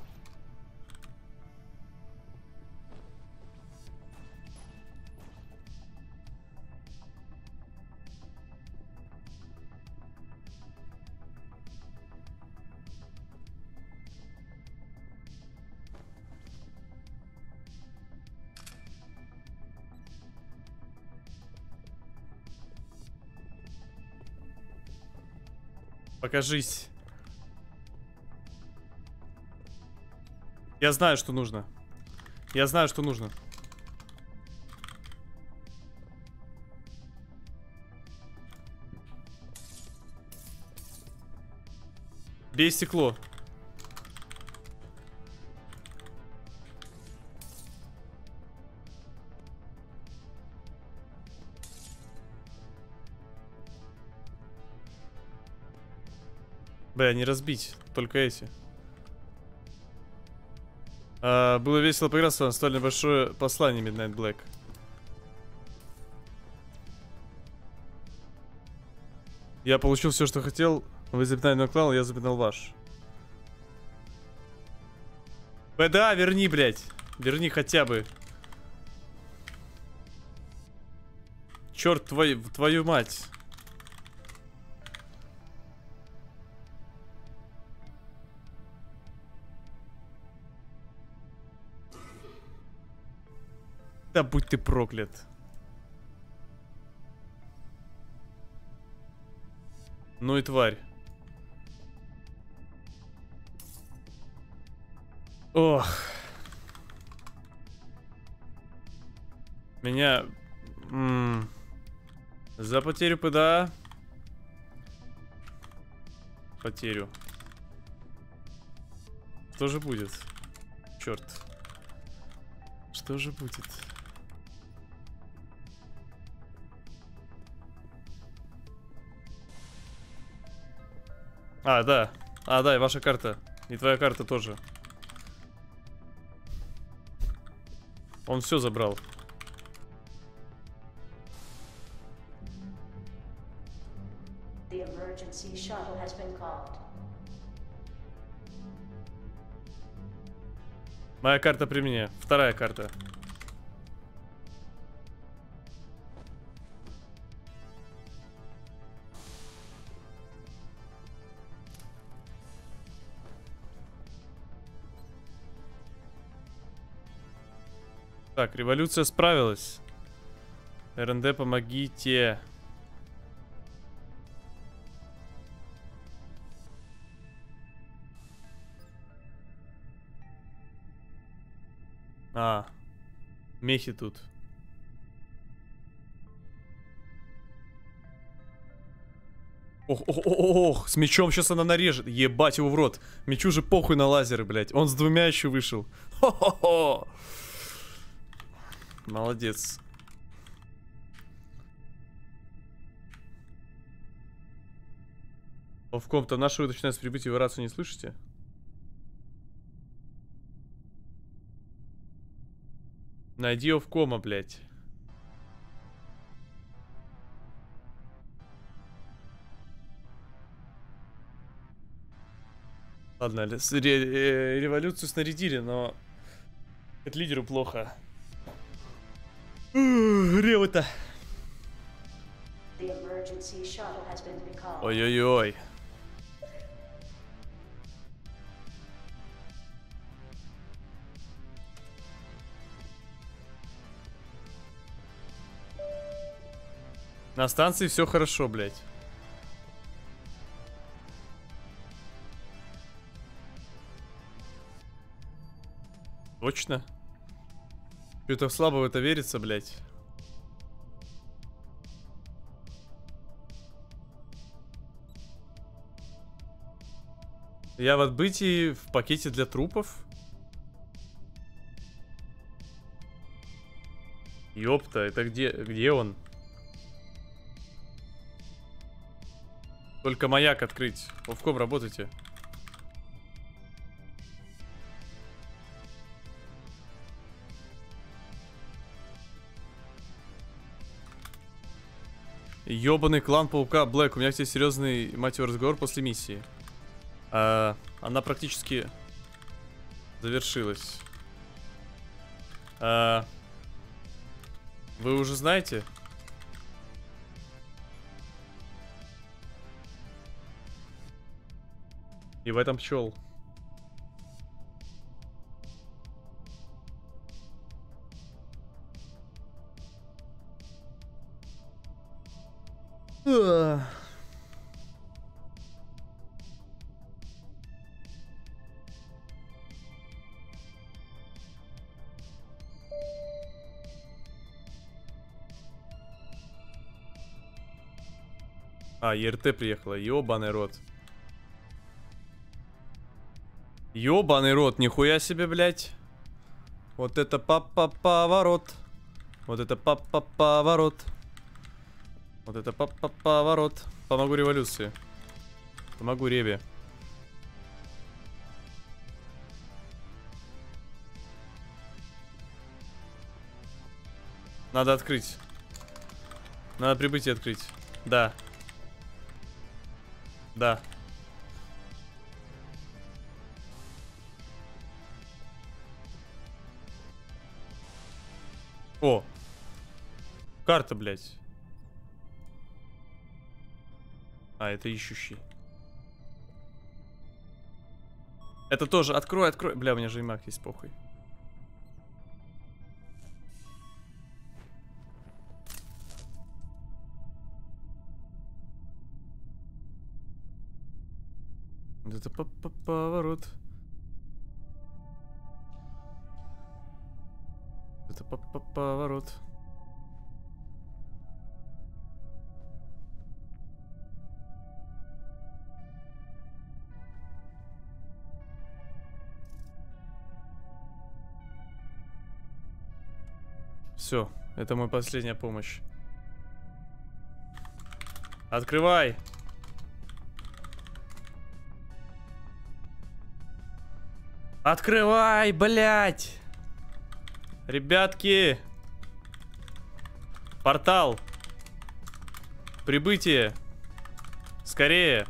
S1: Покажись. Я знаю, что нужно. Я знаю, что нужно. Бей стекло. Бля, не разбить, только эти. А, было весело поиграть с вами. Столь небольшое послание Midnight Black. Я получил все, что хотел. Вы запятнали мой клан, я запятнал ваш. ПДА, верни, блядь. Верни хотя бы. Черт твою, твою мать. Да будь ты проклят. Ну и тварь. Ох. Меня... М -м, за потерю ПДА. Потерю. Что же будет? Черт. Что же будет? А, да. А, да, и ваша карта. И твоя карта тоже. Он все забрал. Моя карта при мне. Вторая карта. Так, революция справилась. РНД, помогите. А, мехи тут. Ох, ох, ох, ох, с мечом сейчас она нарежет. Ебать его в рот. Мечу же похуй на лазеры, блядь. Он с двумя еще вышел. Хо-хо-хо. Молодец. В ком-то нашего начинается прибытие, вы рацию не слышите? Найди овкома, блядь. Ладно, ре ре революцию снарядили, но это лидеру плохо. Рева-то. Ой-ой-ой. На станции все хорошо, блядь. Точно? Что-то слабо в это верится, блядь. Я в отбытии в пакете для трупов. Ёпта, это где, где он? Только маяк открыть. Овком работайте. Ёбаный клан Паука Блэк. У меня здесь серьезный, мать его, разговор после миссии. А, она практически завершилась. А, вы уже знаете? И в этом пчел. Ugh. А, ЕРТ приехала. Ёбаный рот. Ёбаный рот, нихуя себе, блядь. Вот это папа-поворот. Вот это папа-поворот. Вот это папа-поворот. Помогу революции. Помогу Реве. Надо открыть. Надо прибытие открыть. Да. Да. О. Карта, блядь. А, это ищущий. Это тоже. Открой, открой. Бля, у меня же имак есть, похуй. Это поворот. Это поворот. Все, это моя последняя помощь. Открывай! Открывай, блядь! Ребятки! Портал! Прибытие! Скорее!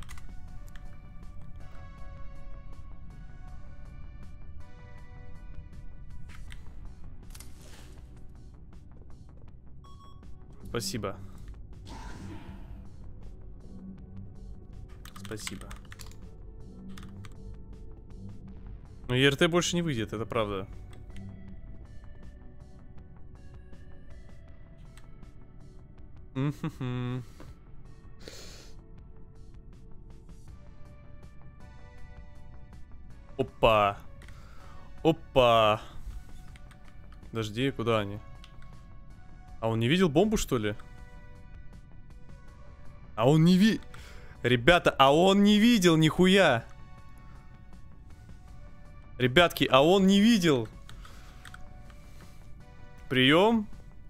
S1: Спасибо. Спасибо. Но ЕРТ больше не выйдет, это правда. Опа. Опа. Дожди, куда они? А он не видел бомбу, что ли? А он не ви... Ребята, а он не видел нихуя. Ребятки, а он не видел. Прием.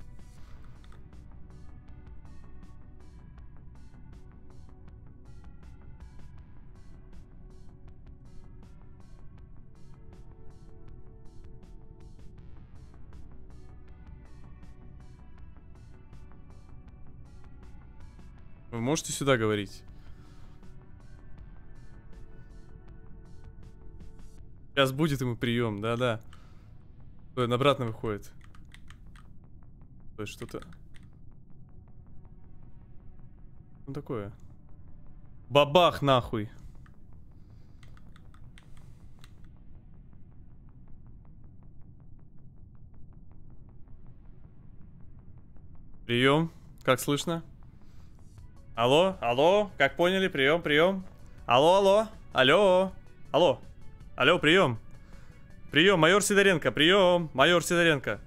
S1: Вы можете сюда говорить? Сейчас будет ему прием, да-да. Он обратно выходит. То есть что-то... Ну такое. Бабах нахуй. Прием. Как слышно? Алло, алло, как поняли? Прием, прием. Алло, алло, алло, алло, алло, прием. Прием, майор Сидоренко, прием, майор Сидоренко.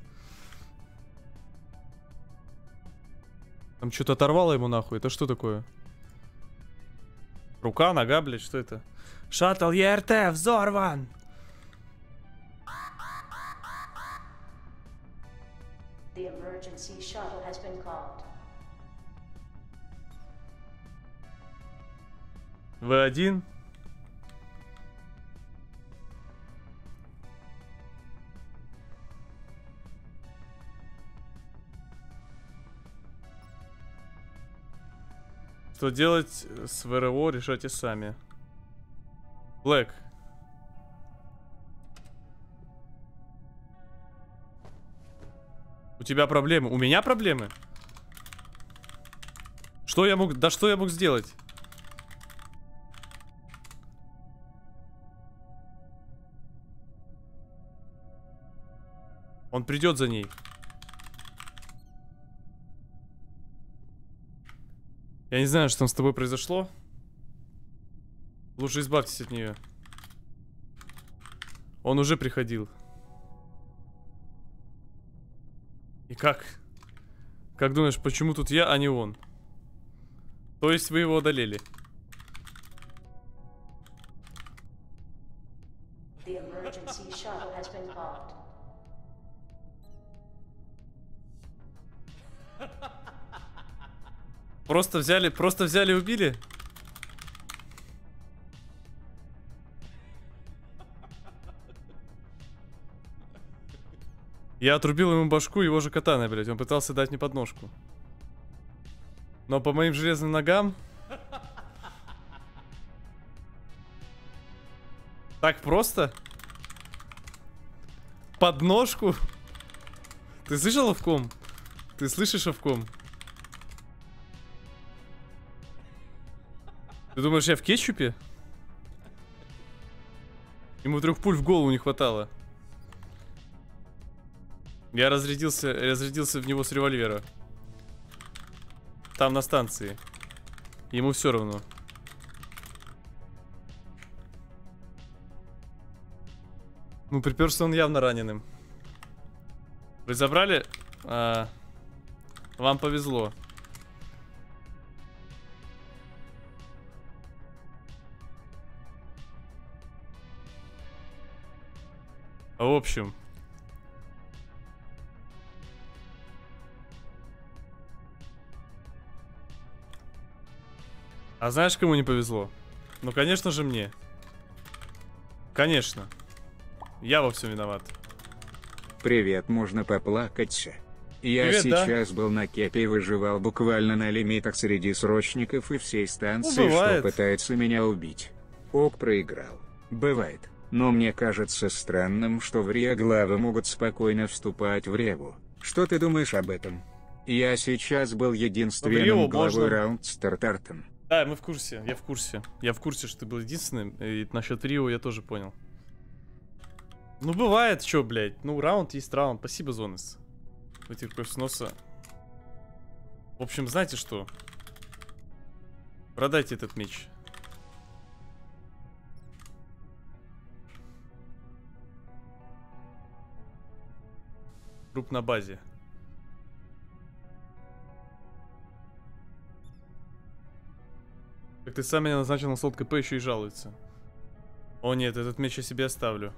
S1: Там что-то оторвало ему нахуй, это что такое? Рука, нога, блядь, что это? Шаттл ЕРТ взорван!
S5: The emergency shuttle has been called.
S1: вэ один. Что делать с ВРО, решайте сами. Блэк. У тебя проблемы. У меня проблемы? Что я мог... Да что я мог сделать? Он придет за ней. Я не знаю, что там с тобой произошло. Лучше избавьтесь от нее. Он уже приходил. И как? Как думаешь, почему тут я, а не он? То есть вы его одолели?
S5: The emergency shuttle has been called.
S1: Просто взяли, просто взяли и убили? Я отрубил ему башку его же катаной, блядь. Он пытался дать мне подножку. Но по моим железным ногам... Так просто? Подножку? Ты слышал, Овком? Ты слышишь, Овком? Ты думаешь, я в кетчупе? Ему трех пуль в голову не хватало. Я разрядился, разрядился в него с револьвера. Там на станции. Ему все равно. Ну, приперся он явно раненым. Вы забрали? А, вам повезло. В общем. А знаешь, кому не повезло? Ну, конечно же, мне. Конечно. Я во всем виноват.
S6: Привет, можно поплакаться. Я
S1: Привет,
S6: сейчас
S1: да?
S6: был на кепе и выживал буквально на лимитах среди срочников и всей станции,
S1: Ну, бывает.
S6: что пытается меня убить. Ок, проиграл. Бывает. Но мне кажется странным, что в Рио главы могут спокойно вступать в Реву. Что ты думаешь об этом? Я сейчас был единственным
S1: Рио
S6: главой
S1: можно.
S6: раунд стартартом.
S1: Да, мы в курсе, я в курсе. Я в курсе, что ты был единственным. И насчет Рио я тоже понял. Ну, бывает, чё, блядь. Ну, раунд есть раунд. Спасибо, Зонес. Вытирка с носа. В общем, знаете что? Продайте этот меч. Труп на базе. Как ты сам меня назначил на слот КП, еще и жалуется. О нет, этот меч я себе оставлю.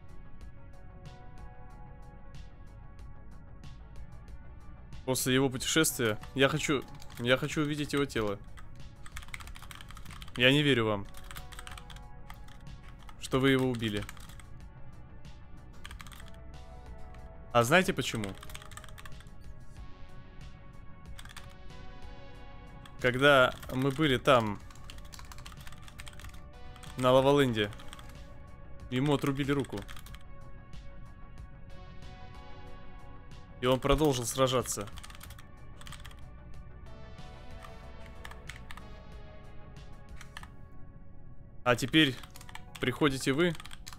S1: После его путешествия я хочу... Я хочу увидеть его тело. Я не верю вам, что вы его убили. А знаете почему? Когда мы были там, на Лаваленде, ему отрубили руку. И он продолжил сражаться. А теперь приходите вы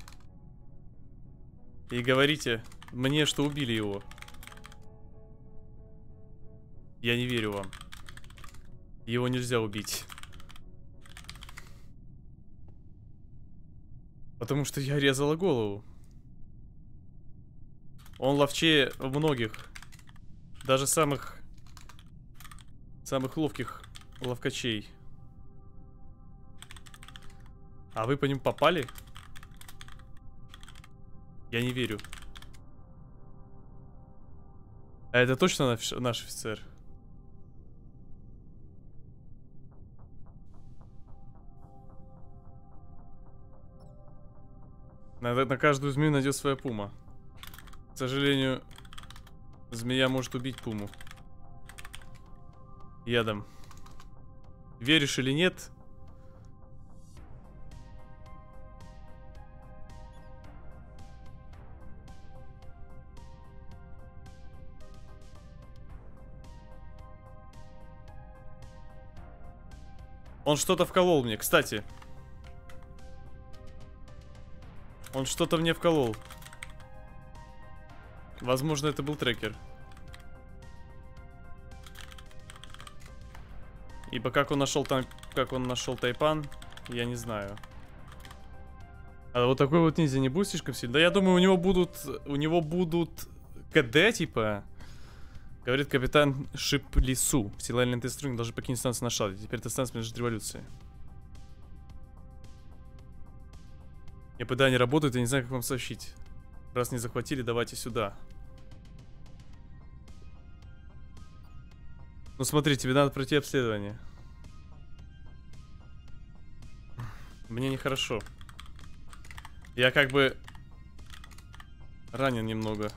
S1: и говорите мне, что убили его. Я не верю вам. Его нельзя убить. Потому что я резала голову. Он ловчее многих. Даже самых... Самых ловких ловкачей. А вы по ним попали? Я не верю. А это точно наш, наш офицер? На, на каждую змею найдет своя пума. К сожалению, змея может убить пуму ядом. Веришь или нет? Он что-то вколол мне, кстати. Он что-то мне вколол. Возможно, это был трекер. Ибо как он нашел там, как он нашел Тайпан, я не знаю. А вот такой вот ниндзя не будет слишком сильно? Да я думаю, у него будут, у него будут КД типа. Говорит капитан Шип-Лису. Сила элементы струнг должны покинуть станцию на шале. Теперь это станция принадлежит революции. Я ПДА не работает, я не знаю, как вам сообщить. Раз не захватили, давайте сюда. Ну смотри, тебе надо пройти обследование. Мне нехорошо. Я как бы ранен немного.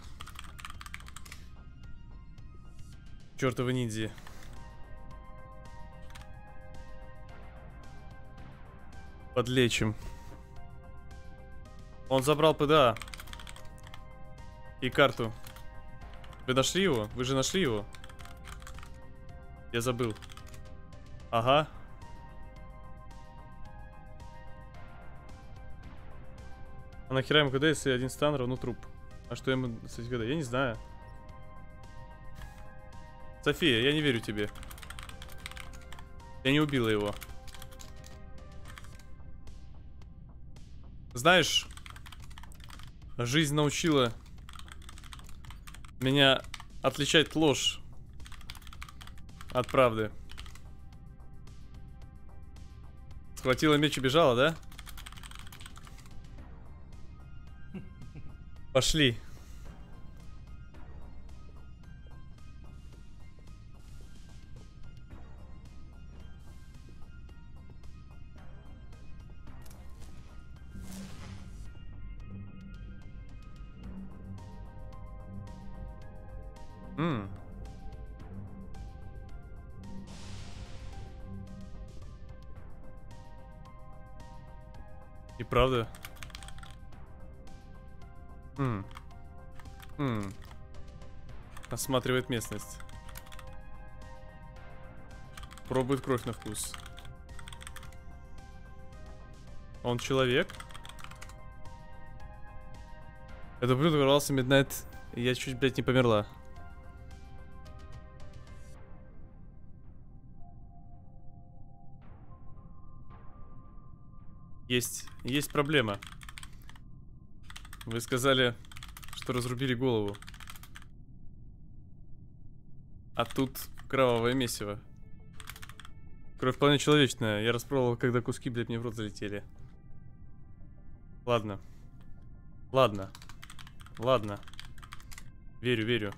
S1: Чёртовы ниндзя. Подлечим. Он забрал ПДА. И карту. Вы нашли его? Вы же нашли его? Я забыл. Ага. А нахера ему КД, если один стан равно труп? А что ему с этим КД? Я не знаю. София, я не верю тебе. Я не убила его. Знаешь, жизнь научила меня отличать ложь от правды. Схватила меч и бежала, да? Пошли. М. И правда. М. М. Осматривает местность. Пробует кровь на вкус. Он человек? Это блюдо ворвался Midnight, и я чуть, блядь, не померла. Есть, есть проблема. Вы сказали, что разрубили голову. А тут кровавое месиво. Кровь вполне человечная. Я распробовал, когда куски, блядь, мне в рот залетели. Ладно. Ладно. Ладно. Верю, верю.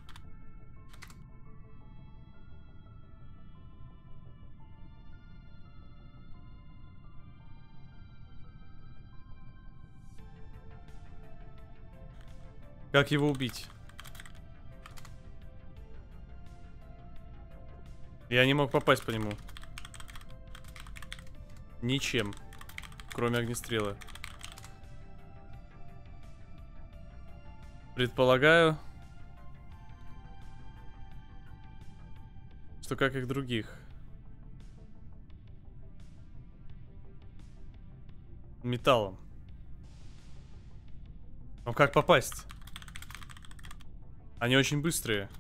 S1: Как его убить? Я не мог попасть по нему. Ничем. Кроме огнестрела. Предполагаю, что как и других. Металлом. Но как попасть? Они очень быстрые.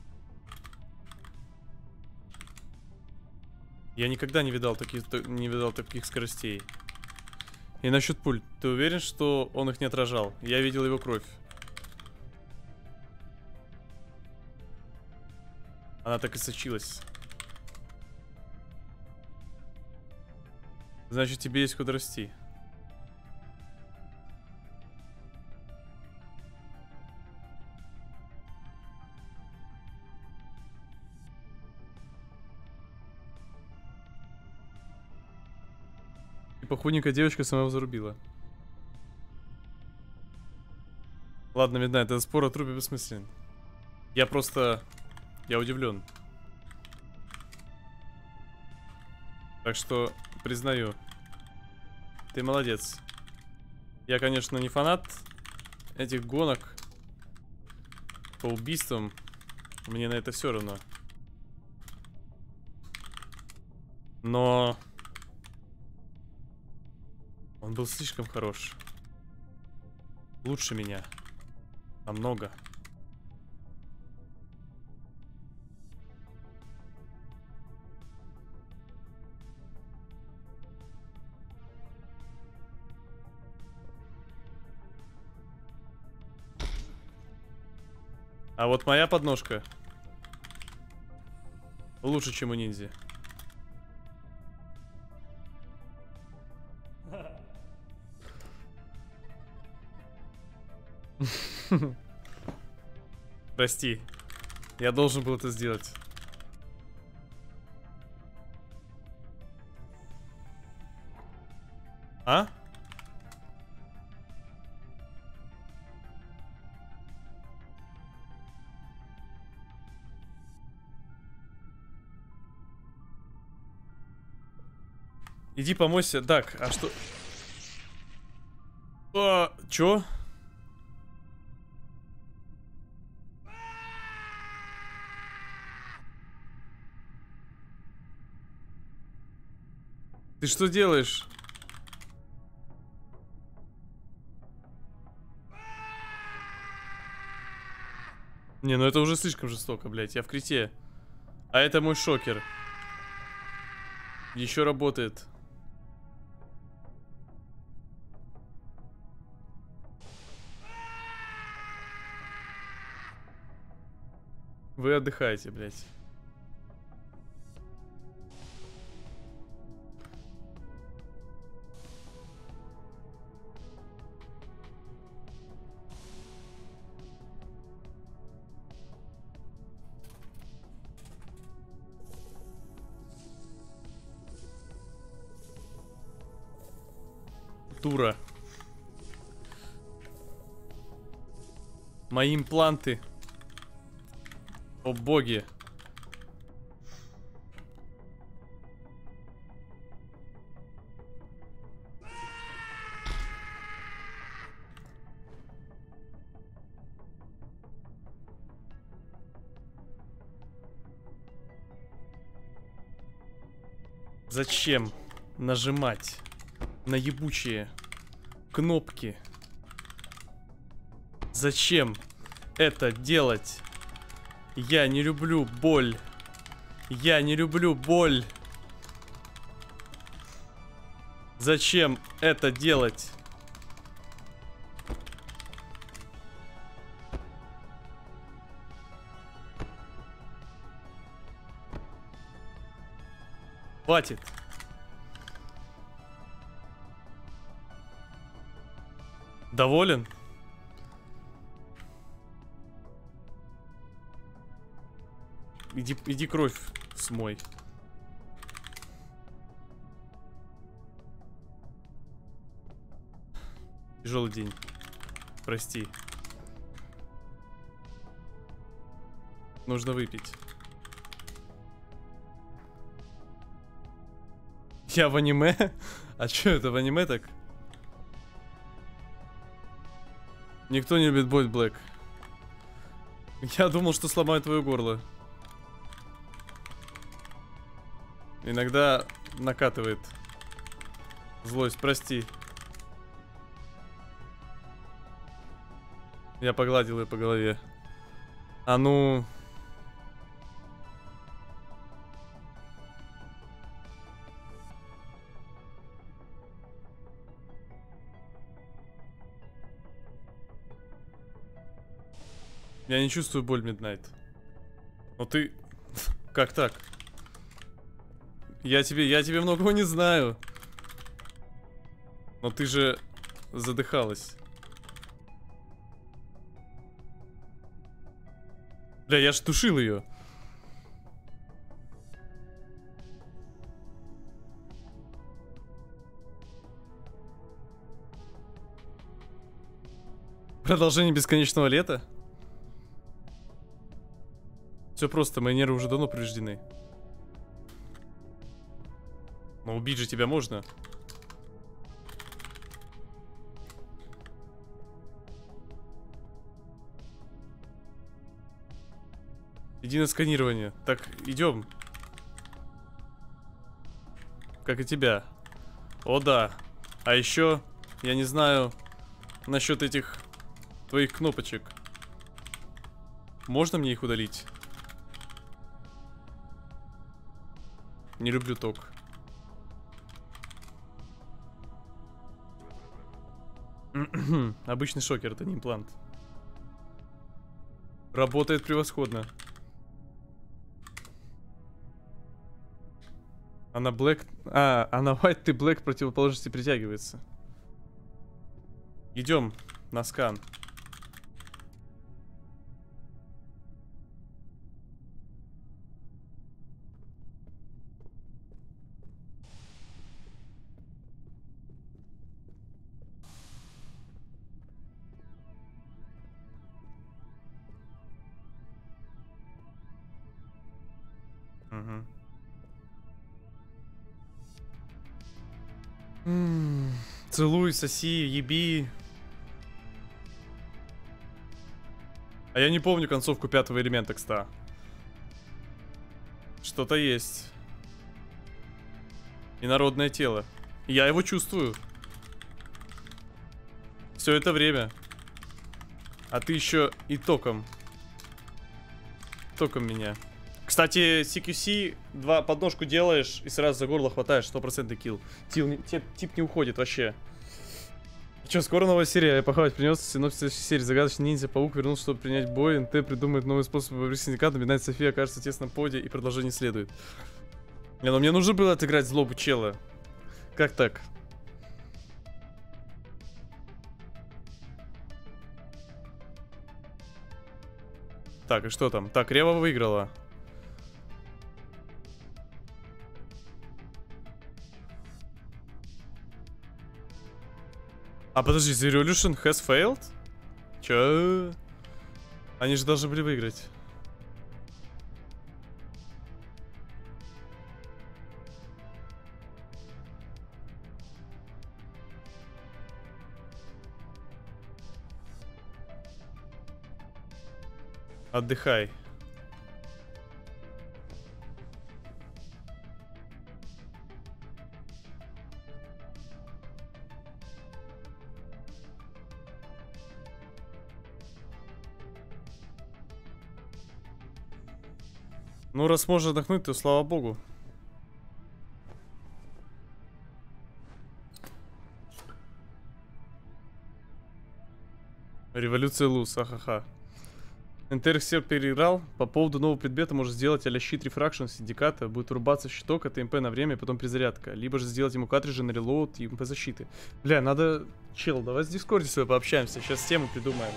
S1: Я никогда не видал таких, не видал таких скоростей. И насчет пуль. Ты уверен, что он их не отражал? Я видел его кровь. Она так и сочилась. Значит, тебе есть куда расти. Типа худенькая девочка сама зарубила. Ладно, видно, этот спор о трупе бессмыслен. Я просто... Я удивлен. Так что, признаю. Ты молодец. Я, конечно, не фанат этих гонок по убийствам. Мне на это все равно. Но... Он был слишком хорош. Лучше меня. Намного. А вот моя подножка лучше, чем у ниндзя. Прости. Я должен был это сделать. А? Иди помойся. Так, а что? А, чё? Ты что делаешь? Не, ну это уже слишком жестоко, блядь. Я в крите. А это мой шокер. Еще работает. Вы отдыхаете, блядь. Дура. Мои импланты. О боги. Зачем нажимать на ебучие кнопки? Зачем это делать? Я не люблю боль. Я не люблю боль. Зачем это делать? Хватит. Доволен? Иди, иди кровь смой. Тяжелый день. Прости. Нужно выпить. Я в аниме? А чё это в аниме так? Никто не любит боль, Блэк. Я думал, что сломаю твое горло. Иногда накатывает злость, прости. Я погладил ее по голове. А ну... Я не чувствую боль, Миднайт. Но ты... Как так? Я тебе... Я тебе многого не знаю. Но ты же задыхалась. Бля, я ж тушил ее. Продолжение бесконечного лета? Все просто, мои нервы уже давно повреждены. Но убить же тебя можно. Иди на сканирование. Так, идем. Как и тебя. О да. А еще, я не знаю насчет этих твоих кнопочек. Можно мне их удалить? Не люблю ток. Обычный шокер, это не имплант. Работает превосходно. А на Black... А, а на White ты Black противоположности притягивается. Идем на скан. Угу. М-м, целуй, соси, еби. А я не помню концовку пятого элемента, кстати. Что-то есть. Инородное тело. Я его чувствую. Все это время. А ты еще и током. Током меня. Кстати, си кью си два подножку делаешь и сразу за горло хватаешь, сто процентов килл. Тип, тип, тип не уходит вообще. Че, скоро новая серия. Я похавать принес синопсис серии. Загадочный ниндзя Паук вернулся, чтобы принять бой. эн тэ придумает новый способ побороть синдиката. Миднайт София окажется тесно в поде и продолжение следует. Не, ну мне нужно было отыграть злобу чела. Как так? Так, и что там? Так, Рева выиграла. А подожди, The Revolution has failed? Чё? Они же должны были выиграть. Отдыхай. Ну, раз можно отдохнуть, то слава богу. Революция Луз, ахаха. эн тэ эр все переиграл. По поводу нового предмета может сделать а-ля щит рефракшн синдиката. Будет врубаться в щиток от ЭМП на время, и потом перезарядка. Либо же сделать ему картриджи на релоуд и ЭМП защиты. Бля, надо... Чел, давай с Дискорде с тобой пообщаемся. Сейчас тему придумаем.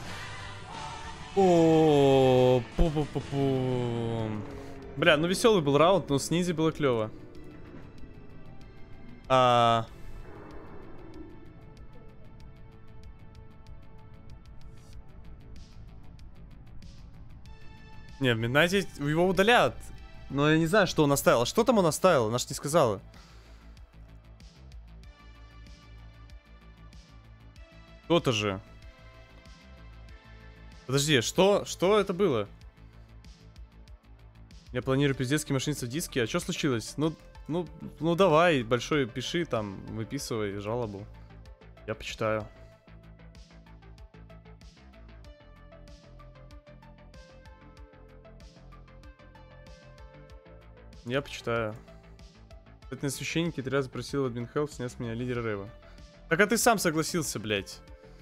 S1: О, пу-пу-пу-пу. Бля, ну веселый был раунд, но с ниндзя было клево. А... Не, в Midnight его удалят. Но я не знаю, что он оставил. А что там он оставил? Она ж не сказала. Кто-то же. Подожди, что? Что это было? Я планирую пиздецкий машинист в диске. А что случилось? Ну, ну, ну давай, большой пиши там, выписывай жалобу. Я почитаю. Я почитаю. Это священники три раза просил админ Хелл снять с меня лидера Рэва. Так а ты сам согласился, блядь.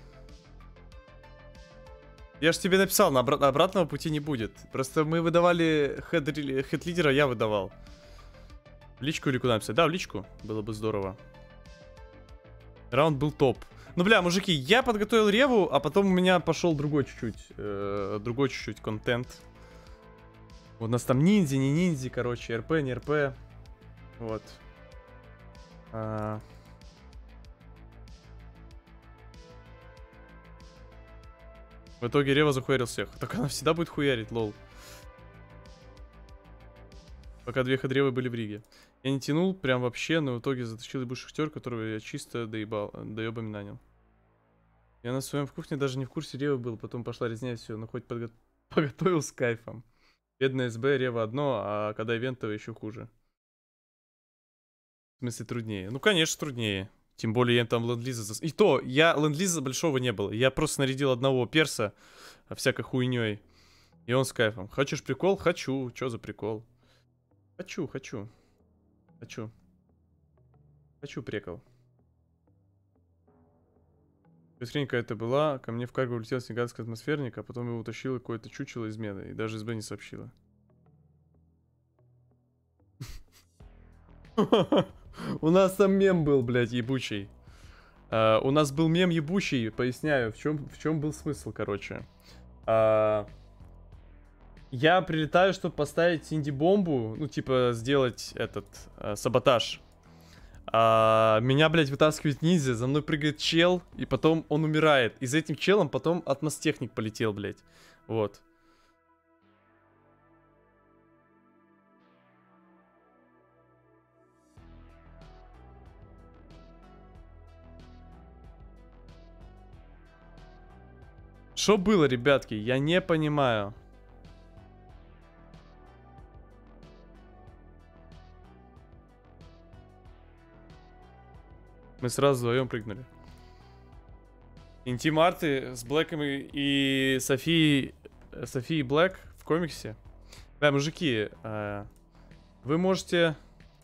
S1: Я ж тебе написал, на обра обратного пути не будет. Просто мы выдавали хед-лидера, я выдавал. В личку или куда написать? Да, в личку. Было бы здорово. Раунд был топ. Ну, бля, мужики, я подготовил реву, а потом у меня пошел другой чуть-чуть, э, другой чуть-чуть контент. Вот у нас там ниндзя, не ниндзя, короче, РП, не РП. Вот. А... В итоге Рева захуярил всех. Так она всегда будет хуярить, лол. Пока две хедревы были в Риге. Я не тянул прям вообще, но в итоге затащил ебу шахтер, которого я чисто доебал, доебами нанял. Я на своем в кухне даже не в курсе Ревы был, потом пошла резня и все, но хоть подго... поготовил с кайфом. Бедная СБ, Рева одно, а когда ивентовый еще хуже. В смысле труднее? Ну, конечно, труднее. Тем более я там ленд-лиза... Зас... И то, я ленд-лиза большого не было. Я просто снарядил одного перса всякой хуйней. И он с кайфом. Хочешь прикол? Хочу. Че за прикол? Хочу, хочу. Хочу. Хочу прикол. Хренька это была. Ко мне в карго улетел снеганский атмосферник, а потом его утащило какое-то чучело из меда. И даже СБ не сообщила. У нас там мем был, блядь, ебучий. Uh, у нас был мем ебучий, поясняю, в чем, в чем был смысл, короче. Uh, я прилетаю, чтобы поставить инди-бомбу, ну, типа, сделать этот, uh, саботаж. Uh, меня, блядь, вытаскивает ниндзя, за мной прыгает чел, и потом он умирает. И за этим челом потом атмостехник полетел, блядь. Вот. Что было, ребятки? Я не понимаю. Мы сразу вдвоем прыгнули. Интим-арты с Блэком и, и Софией, Софией Блэк в комиксе. Да, мужики, э, вы можете...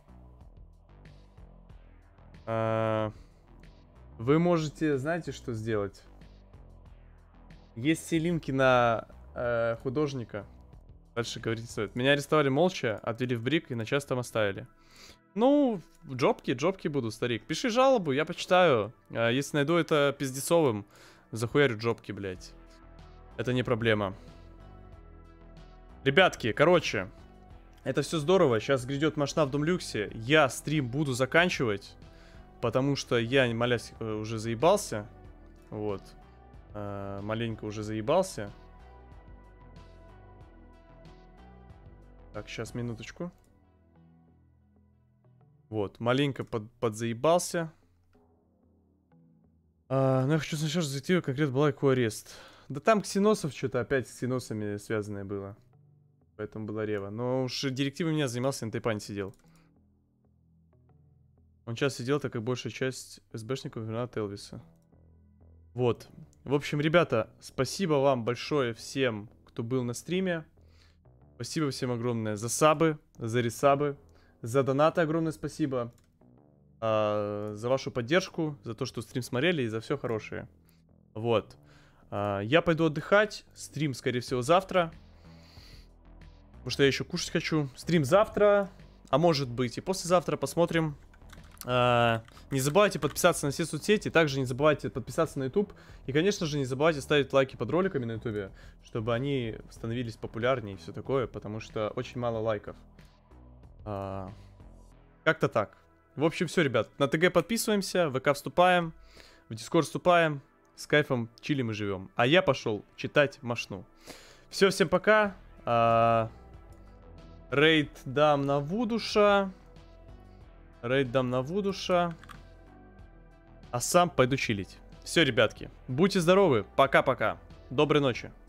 S1: Э, вы можете, знаете, что сделать? Есть все линки на э, художника. Дальше говорить не стоит. Меня арестовали молча, отвели в брик и на час там оставили. Ну, джобки, джобки будут, старик. Пиши жалобу, я почитаю. А если найду это пиздецовым, захуярю джобки, блядь. Это не проблема. Ребятки, короче, это все здорово. Сейчас грядет машина в Дом Люксе. Я стрим буду заканчивать, потому что я, молясь, уже заебался. Вот. Uh, маленько уже заебался. Так, сейчас, минуточку. Вот, маленько под, подзаебался. uh, Ну, я хочу сначала зайти, конкретно была какой арест. Да там ксеносов что-то опять с ксеносами связанное было. Поэтому была рева. Но уж директивой меня занимался, на тайпане сидел. Он сейчас сидел, так как большая часть СБшников вина от Элвиса. Вот. В общем, ребята, спасибо вам большое всем, кто был на стриме. Спасибо всем огромное за сабы, за ресабы, за донаты огромное спасибо. А, за вашу поддержку, за то, что стрим смотрели и за все хорошее. Вот. А, я пойду отдыхать. Стрим, скорее всего, завтра. Потому что я еще кушать хочу. Стрим завтра. А может быть и послезавтра. Посмотрим. А, не забывайте подписаться на все соцсети. Также не забывайте подписаться на YouTube. И, конечно же, не забывайте ставить лайки под роликами на YouTube, чтобы они становились популярнее и все такое. Потому что очень мало лайков. А, как-то так. В общем, все, ребят. На ТГ подписываемся. В ВК вступаем. В Дискорд вступаем. С кайфом чилим и живем. А я пошел читать машну. Все, всем пока. А, рейд дам на Вудуша. Рейд дам на Вудуша. А сам пойду чилить. Все, ребятки. Будьте здоровы. Пока-пока. Доброй ночи.